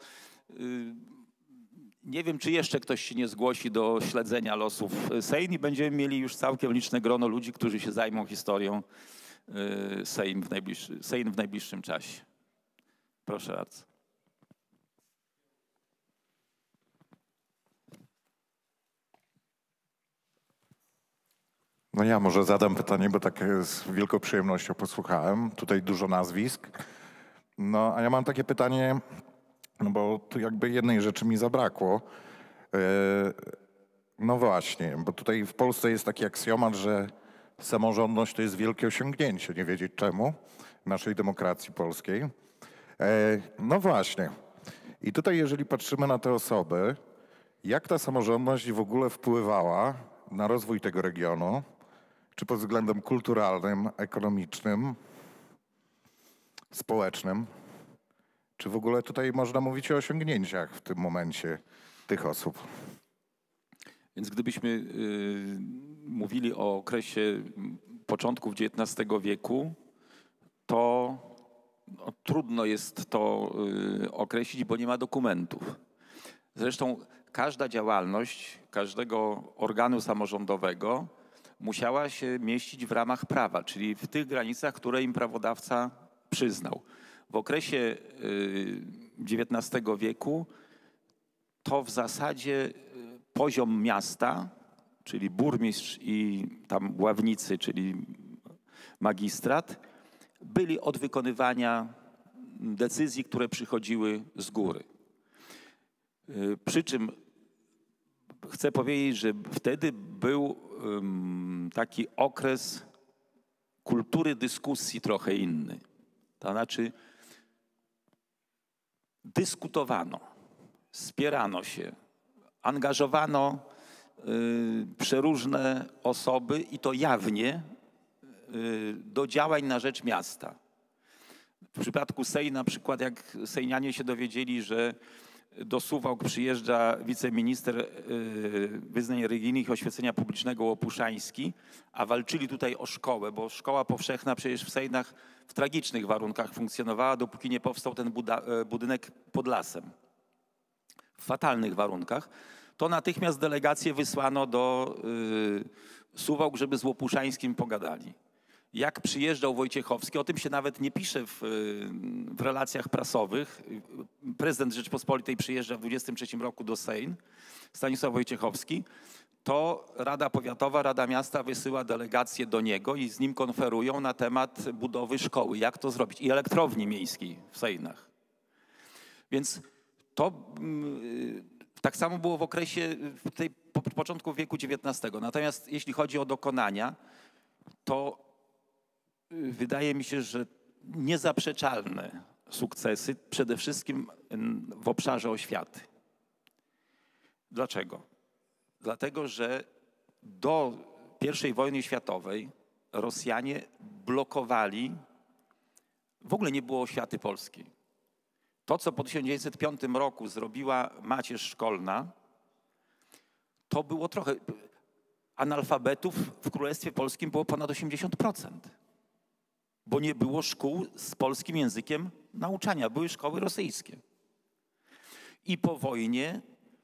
A: Nie wiem, czy jeszcze ktoś się nie zgłosi do śledzenia losów Sejn i będziemy mieli już całkiem liczne grono ludzi, którzy się zajmą historią Sejn w najbliższym czasie. Proszę bardzo.
D: No ja może zadam pytanie, bo tak z wielką przyjemnością posłuchałem. Tutaj dużo nazwisk. No a ja mam takie pytanie, no bo tu jakby jednej rzeczy mi zabrakło. No właśnie, bo tutaj w Polsce jest taki aksjomat, że samorządność to jest wielkie osiągnięcie, nie wiedzieć czemu, naszej demokracji polskiej. No właśnie. I tutaj jeżeli patrzymy na te osoby, jak ta samorządność w ogóle wpływała na rozwój tego regionu, czy pod względem kulturalnym, ekonomicznym, społecznym, czy w ogóle tutaj można mówić o osiągnięciach w tym momencie tych osób?
A: Więc gdybyśmy mówili o okresie początków XIX wieku, to trudno jest to określić, bo nie ma dokumentów. Zresztą każda działalność każdego organu samorządowego musiała się mieścić w ramach prawa, czyli w tych granicach, które im prawodawca przyznał. W okresie XIX wieku to w zasadzie poziom miasta, czyli burmistrz i tam ławnicy, czyli magistrat, byli od wykonywania decyzji, które przychodziły z góry. Przy czym chcę powiedzieć, że wtedy był taki okres kultury dyskusji trochę inny. To znaczy dyskutowano, spierano się, angażowano przeróżne osoby i to jawnie do działań na rzecz miasta. W przypadku Sej na przykład, jak sejnianie się dowiedzieli, że do Suwałk przyjeżdża wiceminister wyznań religijnych i oświecenia publicznego Łopuszański, a walczyli tutaj o szkołę, bo szkoła powszechna przecież w Sejnach w tragicznych warunkach funkcjonowała, dopóki nie powstał ten budynek pod lasem. W fatalnych warunkach. To natychmiast delegację wysłano do Suwałk, żeby z Łopuszańskim pogadali. Jak przyjeżdżał Wojciechowski, o tym się nawet nie pisze w relacjach prasowych. Prezydent Rzeczypospolitej przyjeżdża w 23 roku do Sejn, Stanisław Wojciechowski, to Rada Powiatowa, Rada Miasta wysyła delegację do niego i z nim konferują na temat budowy szkoły, jak to zrobić, i elektrowni miejskiej w Sejnach. Więc to tak samo było w okresie, w początku wieku XIX. Natomiast jeśli chodzi o dokonania, to wydaje mi się, że niezaprzeczalne sukcesy przede wszystkim w obszarze oświaty. Dlaczego? Dlatego, że do I wojny światowej Rosjanie blokowali, w ogóle nie było oświaty polskiej. To, co po 1905 roku zrobiła macierz szkolna, to było trochę. Analfabetów w Królestwie Polskim było ponad 80%. Bo nie było szkół z polskim językiem nauczania. Były szkoły rosyjskie. I po wojnie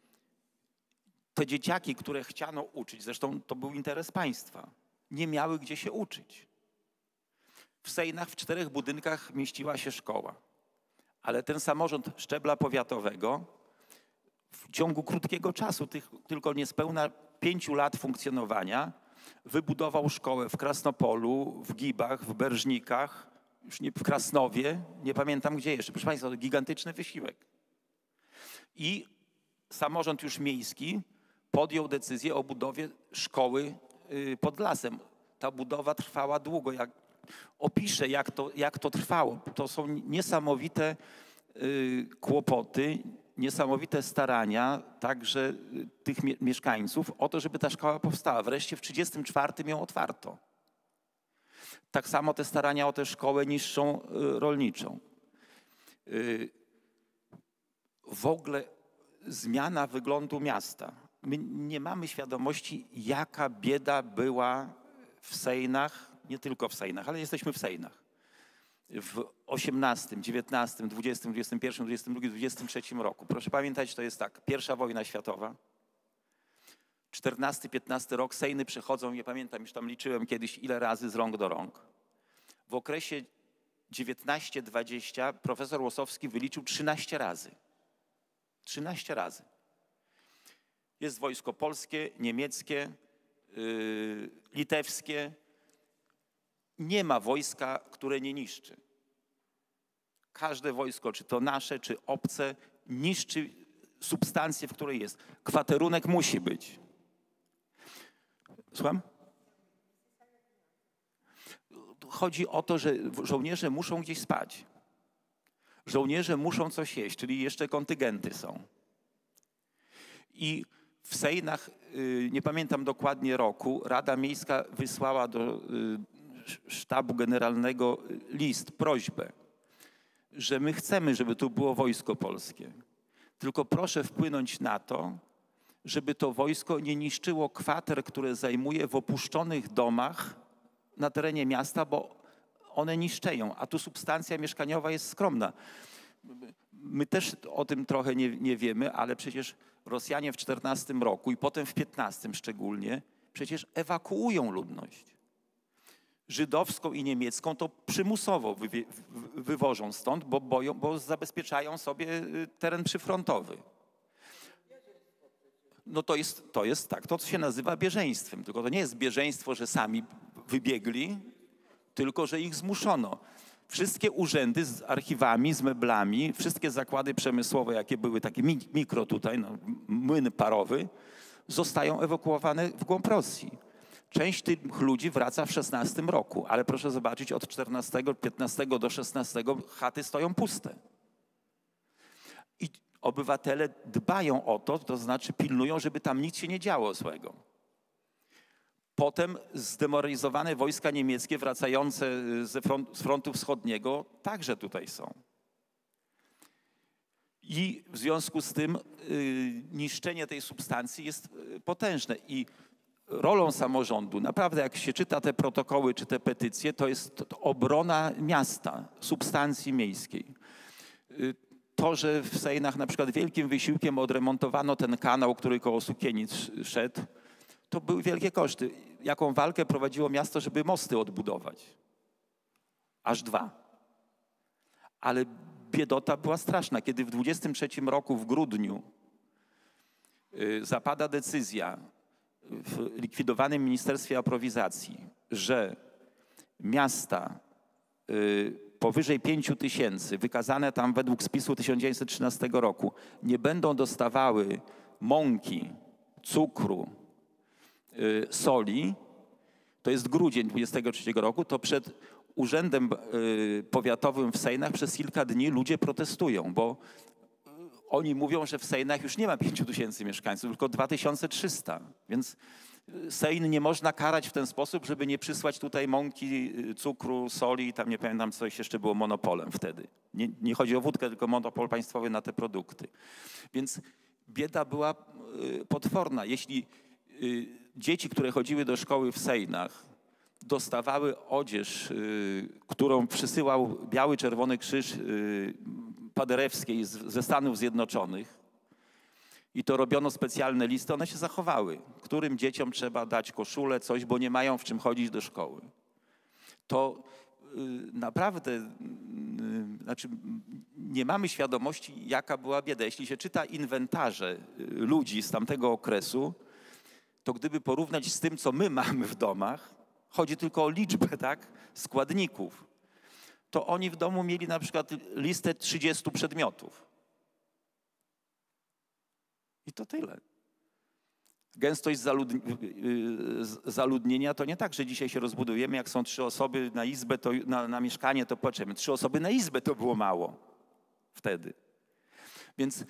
A: te dzieciaki, które chciano uczyć, zresztą to był interes państwa, nie miały gdzie się uczyć. W Sejnach w 4 budynkach mieściła się szkoła. Ale ten samorząd szczebla powiatowego w ciągu krótkiego czasu, tylko niespełna 5 lat funkcjonowania, wybudował szkołę w Krasnopolu, w Gibach, w Berżnikach, już nie, w Krasnowie, nie pamiętam gdzie jeszcze. Proszę Państwa, to gigantyczny wysiłek. I samorząd już miejski podjął decyzję o budowie szkoły pod lasem. Ta budowa trwała długo. Opiszę, jak to trwało. To są niesamowite kłopoty, niesamowite starania także tych mieszkańców o to, żeby ta szkoła powstała. Wreszcie w 1934 ją otwarto. Tak samo te starania o tę szkołę niższą rolniczą. W ogóle zmiana wyglądu miasta. My nie mamy świadomości, jaka bieda była w Sejnach, nie tylko w Sejnach, ale jesteśmy w Sejnach. W 18, 19, 20, 21, 22, 23 roku. Proszę pamiętać, to jest tak, I wojna światowa, 14-15 rok, Sejny przechodzą, nie pamiętam, już tam liczyłem kiedyś ile razy z rąk do rąk. W okresie 19-20 profesor Łosowski wyliczył 13 razy. 13 razy. Jest wojsko polskie, niemieckie, litewskie. Nie ma wojska, które nie niszczy. Każde wojsko, czy to nasze, czy obce, niszczy substancję, w której jest. Kwaterunek musi być. Słucham? Chodzi o to, że żołnierze muszą gdzieś spać. Żołnierze muszą coś jeść, czyli jeszcze kontyngenty są. I w Sejnach, nie pamiętam dokładnie roku, Rada Miejska wysłała do sztabu generalnego list, prośbę, że my chcemy, żeby tu było wojsko polskie. Tylko proszę wpłynąć na to, żeby to wojsko nie niszczyło kwater, które zajmuje w opuszczonych domach na terenie miasta, bo one niszczeją, a tu substancja mieszkaniowa jest skromna. My też o tym trochę nie wiemy, ale przecież Rosjanie w 14 roku i potem w 15 szczególnie przecież ewakuują ludność. Żydowską i niemiecką to przymusowo wywożą stąd, bo zabezpieczają sobie teren przyfrontowy. No to jest tak, to się nazywa bieżeństwem. Tylko to nie jest bieżeństwo, że sami wybiegli, tylko że ich zmuszono. Wszystkie urzędy z archiwami, z meblami, wszystkie zakłady przemysłowe, jakie były takie mikro tutaj, no, młyn parowy, zostają ewakuowane w głąb Rosji. Część tych ludzi wraca w 16 roku, ale proszę zobaczyć, od 14, 15 do 16 chaty stoją puste. obywatele dbają o to, to znaczy pilnują, żeby tam nic się nie działo złego. Potem zdemoralizowane wojska niemieckie wracające z frontu wschodniego także tutaj są. I w związku z tym niszczenie tej substancji jest potężne. I rolą samorządu, naprawdę jak się czyta te protokoły czy te petycje, to jest obrona miasta, substancji miejskiej. To, że w Sejnach na przykład wielkim wysiłkiem odremontowano ten kanał, który koło Sukienic szedł, to były wielkie koszty. Jaką walkę prowadziło miasto, żeby mosty odbudować? Aż 2. Ale biedota była straszna. Kiedy w 23 roku w grudniu zapada decyzja w likwidowanym Ministerstwie Aprowizacji, że miasta powyżej 5 000, wykazane tam według spisu 1913 roku, nie będą dostawały mąki, cukru, soli, to jest grudzień 23 roku, to przed urzędem powiatowym w Sejnach przez kilka dni ludzie protestują, bo oni mówią, że w Sejnach już nie ma 5 000 mieszkańców, tylko 2300. Więc Sejn nie można karać w ten sposób, żeby nie przysłać tutaj mąki, cukru, soli, tam nie pamiętam, coś jeszcze było monopolem wtedy. Nie chodzi o wódkę, tylko monopol państwowy na te produkty. Więc bieda była potworna. Jeśli dzieci, które chodziły do szkoły w Sejnach, dostawały odzież, którą przysyłał Biały Czerwony Krzyż Paderewskiej ze Stanów Zjednoczonych i to robiono specjalne listy, one się zachowały. Którym dzieciom trzeba dać koszulę, coś, bo nie mają w czym chodzić do szkoły. To naprawdę, znaczy nie mamy świadomości, jaka była bieda. Jeśli się czyta inwentarze ludzi z tamtego okresu, to gdyby porównać z tym, co my mamy w domach, chodzi tylko o liczbę, tak, składników, to oni w domu mieli na przykład listę 30 przedmiotów. I to tyle. Gęstość zaludnienia to nie tak, że dzisiaj się rozbudujemy, jak są 3 osoby na izbę, to na mieszkanie, to płaczemy. 3 osoby na izbę to było mało wtedy. Więc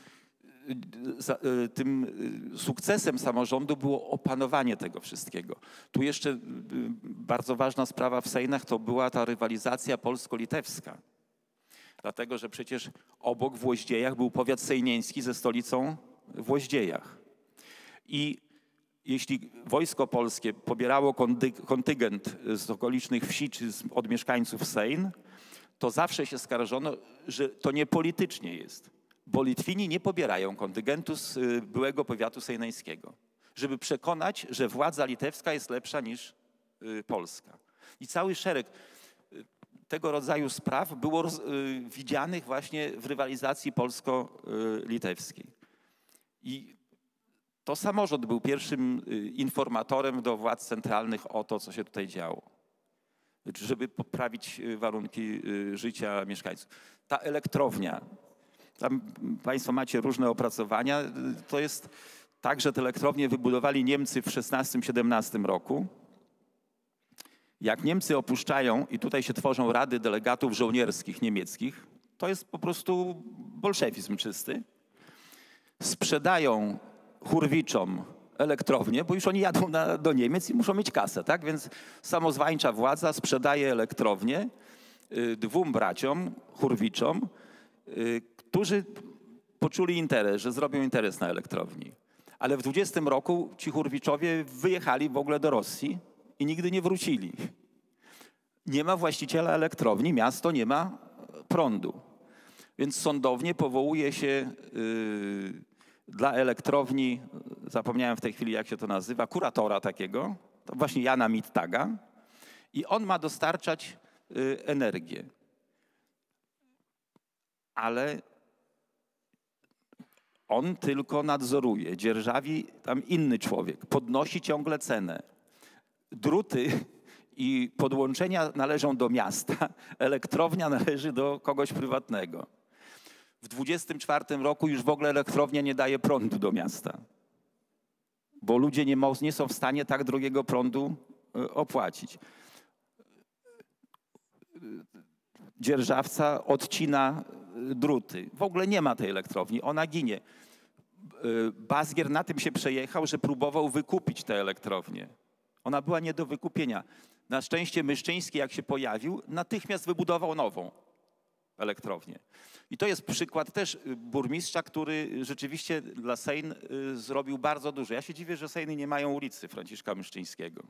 A: tym sukcesem samorządu było opanowanie tego wszystkiego. Tu jeszcze bardzo ważna sprawa w Sejnach to była ta rywalizacja polsko-litewska. Dlatego, że przecież obok w Łoździejach był powiat sejnieński ze stolicą w Łoździejach. I jeśli wojsko polskie pobierało kontyngent z okolicznych wsi czy od mieszkańców Sejn, to zawsze się skarżono, że to nie politycznie jest. Bo Litwini nie pobierają kontyngentu z byłego powiatu sejneńskiego, żeby przekonać, że władza litewska jest lepsza niż polska. I cały szereg tego rodzaju spraw było widzianych właśnie w rywalizacji polsko-litewskiej. I to samorząd był pierwszym informatorem do władz centralnych o to, co się tutaj działo, żeby poprawić warunki życia mieszkańców. Ta elektrownia, tam państwo macie różne opracowania. To jest tak, że te elektrownie wybudowali Niemcy w 16-17 roku. Jak Niemcy opuszczają i tutaj się tworzą rady delegatów żołnierskich niemieckich, to jest po prostu bolszewizm czysty. Sprzedają Hurwiczom elektrownię, bo już oni jadą do Niemiec i muszą mieć kasę, tak? Więc samozwańcza władza sprzedaje elektrownię 2 braciom, Hurwiczom, którzy poczuli interes, że zrobią interes na elektrowni. Ale w 20 roku ci Hurwiczowie wyjechali w ogóle do Rosji i nigdy nie wrócili. Nie ma właściciela elektrowni, miasto nie ma prądu. Więc sądownie powołuje się dla elektrowni, zapomniałem w tej chwili jak się to nazywa, kuratora takiego, to właśnie Jana Mittaga i on ma dostarczać energię. Ale on tylko nadzoruje, dzierżawi tam inny człowiek, podnosi ciągle cenę. Druty i podłączenia należą do miasta, elektrownia należy do kogoś prywatnego. W 24 roku już w ogóle elektrownia nie daje prądu do miasta, bo ludzie nie są w stanie tak drogiego prądu opłacić. Dzierżawca odcina druty. W ogóle nie ma tej elektrowni, ona ginie. Bazgier na tym się przejechał, że próbował wykupić tę elektrownię. Ona była nie do wykupienia. Na szczęście Myszczyński, jak się pojawił, natychmiast wybudował nową elektrownię. I to jest przykład też burmistrza, który rzeczywiście dla Sejn zrobił bardzo dużo. Ja się dziwię, że Sejny nie mają ulicy Franciszka Myszczyńskiego.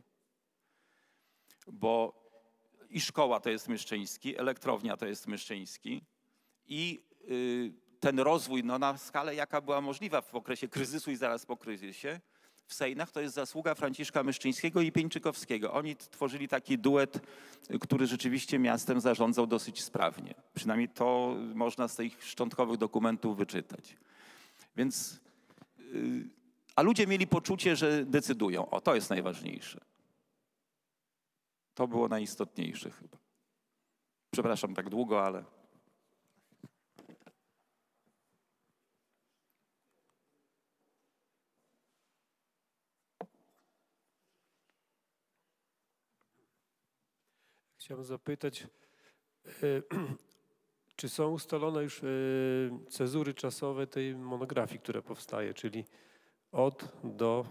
A: Bo i szkoła to jest Myszczyński, elektrownia to jest Myszczyński i ten rozwój na skalę, jaka była możliwa w okresie kryzysu i zaraz po kryzysie, w Sejnach to jest zasługa Franciszka Myszczyńskiego i Pieńczykowskiego. Oni tworzyli taki duet, który rzeczywiście miastem zarządzał dosyć sprawnie. Przynajmniej to można z tych szczątkowych dokumentów wyczytać. Więc, a ludzie mieli poczucie, że decydują. O, to jest najważniejsze. To było najistotniejsze chyba. Przepraszam tak długo, ale...
E: Chciałbym zapytać, czy są ustalone już cezury czasowe tej monografii, która powstaje, czyli od, do,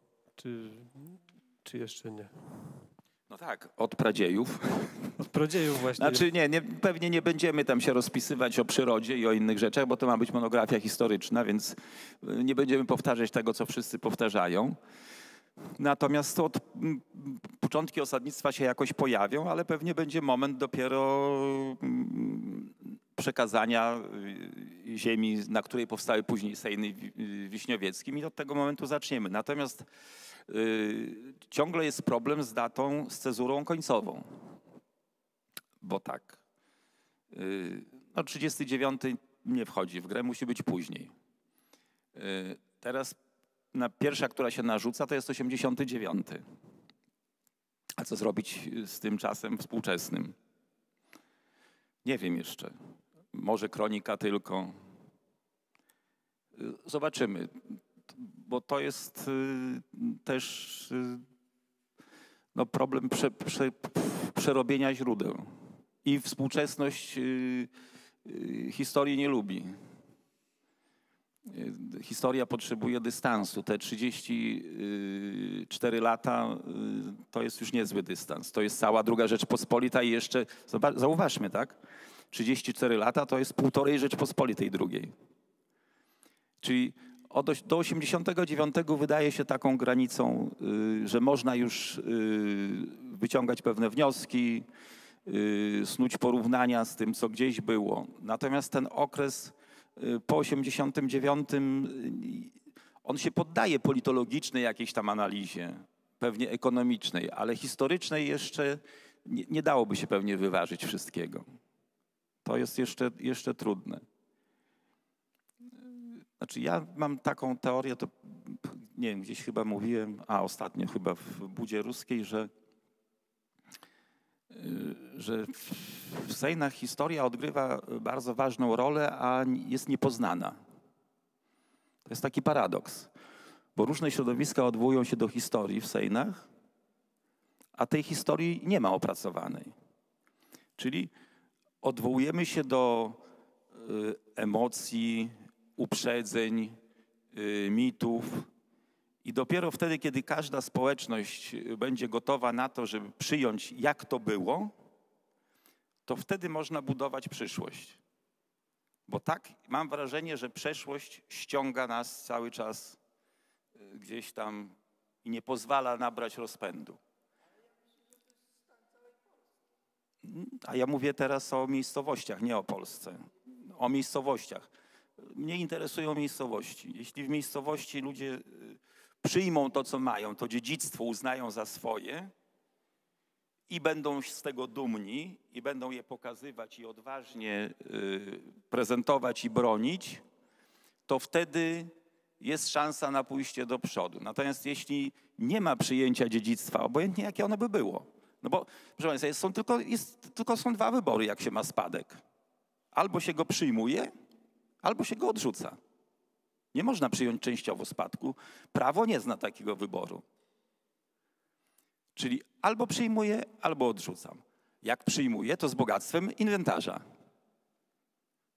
E: czy jeszcze nie?
A: No tak, od pradziejów.
E: Od pradziejów właśnie.
A: Znaczy pewnie nie będziemy tam się rozpisywać o przyrodzie i o innych rzeczach, bo to ma być monografia historyczna, więc nie będziemy powtarzać tego, co wszyscy powtarzają. Natomiast początki osadnictwa się jakoś pojawią, ale pewnie będzie moment dopiero przekazania ziemi, na której powstały później Sejny Wiśniowieckim i od tego momentu zaczniemy. Natomiast ciągle jest problem z datą, z cezurą końcową. Bo tak, 39 nie wchodzi w grę, musi być później. Teraz pierwsza, która się narzuca, to jest 89. A co zrobić z tym czasem współczesnym? Nie wiem jeszcze. Może kronika tylko. Zobaczymy. Bo to jest też problem przerobienia źródeł. I współczesność historii nie lubi. Historia potrzebuje dystansu. Te 34 lata to jest już niezły dystans. To jest cała II Rzeczpospolita i jeszcze, zauważmy, tak? 34 lata to jest półtorej Rzeczpospolitej drugiej. Czyli do 89 wydaje się taką granicą, że można już wyciągać pewne wnioski, snuć porównania z tym, co gdzieś było. Natomiast ten okres po 89 on się poddaje politologicznej jakiejś tam analizie, pewnie ekonomicznej, ale historycznej jeszcze nie dałoby się pewnie wyważyć wszystkiego. To jest jeszcze trudne. Znaczy ja mam taką teorię, to nie wiem, gdzieś chyba mówiłem, ostatnio chyba w Budzie Ruskiej, że w Sejnach historia odgrywa bardzo ważną rolę, a jest niepoznana. To jest taki paradoks, bo różne środowiska odwołują się do historii w Sejnach, a tej historii nie ma opracowanej. Czyli odwołujemy się do emocji, uprzedzeń, mitów i dopiero wtedy, kiedy każda społeczność będzie gotowa na to, żeby przyjąć, jak to było, to wtedy można budować przyszłość. Bo tak mam wrażenie, że przeszłość ściąga nas cały czas gdzieś tam i nie pozwala nabrać rozpędu. A ja mówię teraz o miejscowościach, nie o Polsce. O miejscowościach. Mnie interesują miejscowości. Jeśli w miejscowości ludzie przyjmą to, co mają, to dziedzictwo uznają za swoje i będą z tego dumni i będą je pokazywać i odważnie prezentować i bronić, to wtedy jest szansa na pójście do przodu. Natomiast jeśli nie ma przyjęcia dziedzictwa, obojętnie jakie ono by było, no bo proszę Państwa, tylko są dwa wybory, jak się ma spadek. Albo się go przyjmuje, albo się go odrzuca. Nie można przyjąć częściowo spadku. Prawo nie zna takiego wyboru. Czyli albo przyjmuję, albo odrzucam. Jak przyjmuję, to z bogactwem inwentarza.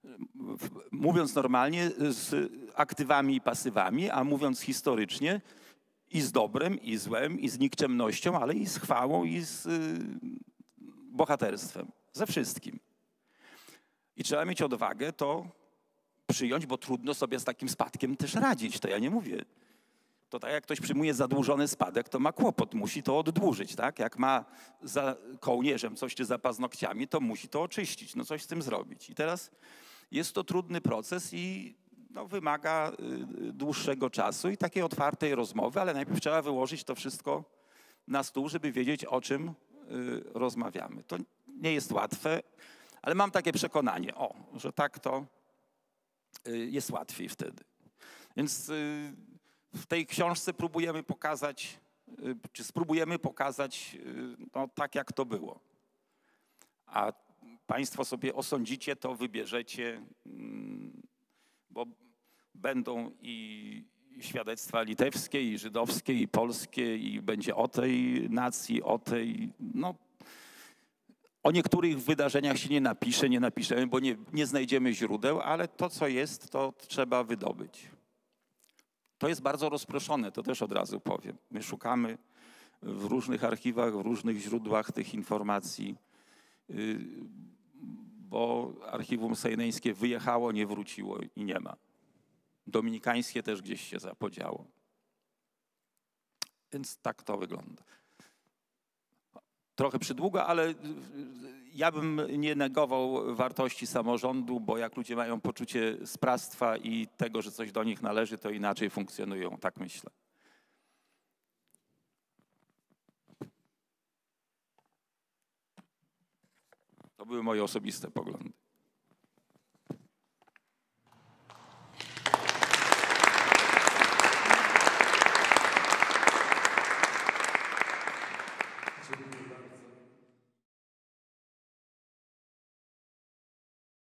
A: mówiąc normalnie, z aktywami i pasywami, a mówiąc historycznie, i z dobrem, i złem, i z nikczemnością, ale i z chwałą, i z bohaterstwem. Ze wszystkim. I trzeba mieć odwagę to przyjąć, bo trudno sobie z takim spadkiem też radzić. To ja nie mówię. To tak jak ktoś przyjmuje zadłużony spadek, to ma kłopot, musi to oddłużyć, tak? Jak ma za kołnierzem coś czy za paznokciami, to musi to oczyścić, no coś z tym zrobić. I teraz jest to trudny proces i no, wymaga dłuższego czasu i takiej otwartej rozmowy, ale najpierw trzeba wyłożyć to wszystko na stół, żeby wiedzieć, o czym rozmawiamy. To nie jest łatwe, ale mam takie przekonanie, że tak to jest łatwiej wtedy. Więc w tej książce próbujemy pokazać, czy spróbujemy pokazać no, tak, jak to było. A państwo sobie osądzicie, to wybierzecie, bo będą i świadectwa litewskie, i żydowskie, i polskie, i będzie o tej nacji, o tej, no, o niektórych wydarzeniach się nie napiszemy, bo nie znajdziemy źródeł, ale to, co jest, to trzeba wydobyć. To jest bardzo rozproszone, to też od razu powiem. My szukamy w różnych archiwach, w różnych źródłach tych informacji, bo archiwum sejneńskie wyjechało, nie wróciło i nie ma. Dominikańskie też gdzieś się zapodziało. Więc tak to wygląda. Trochę przydługo, ale ja bym nie negował wartości samorządu, bo jak ludzie mają poczucie sprawstwa i tego, że coś do nich należy, to inaczej funkcjonują, tak myślę. To były moje osobiste poglądy.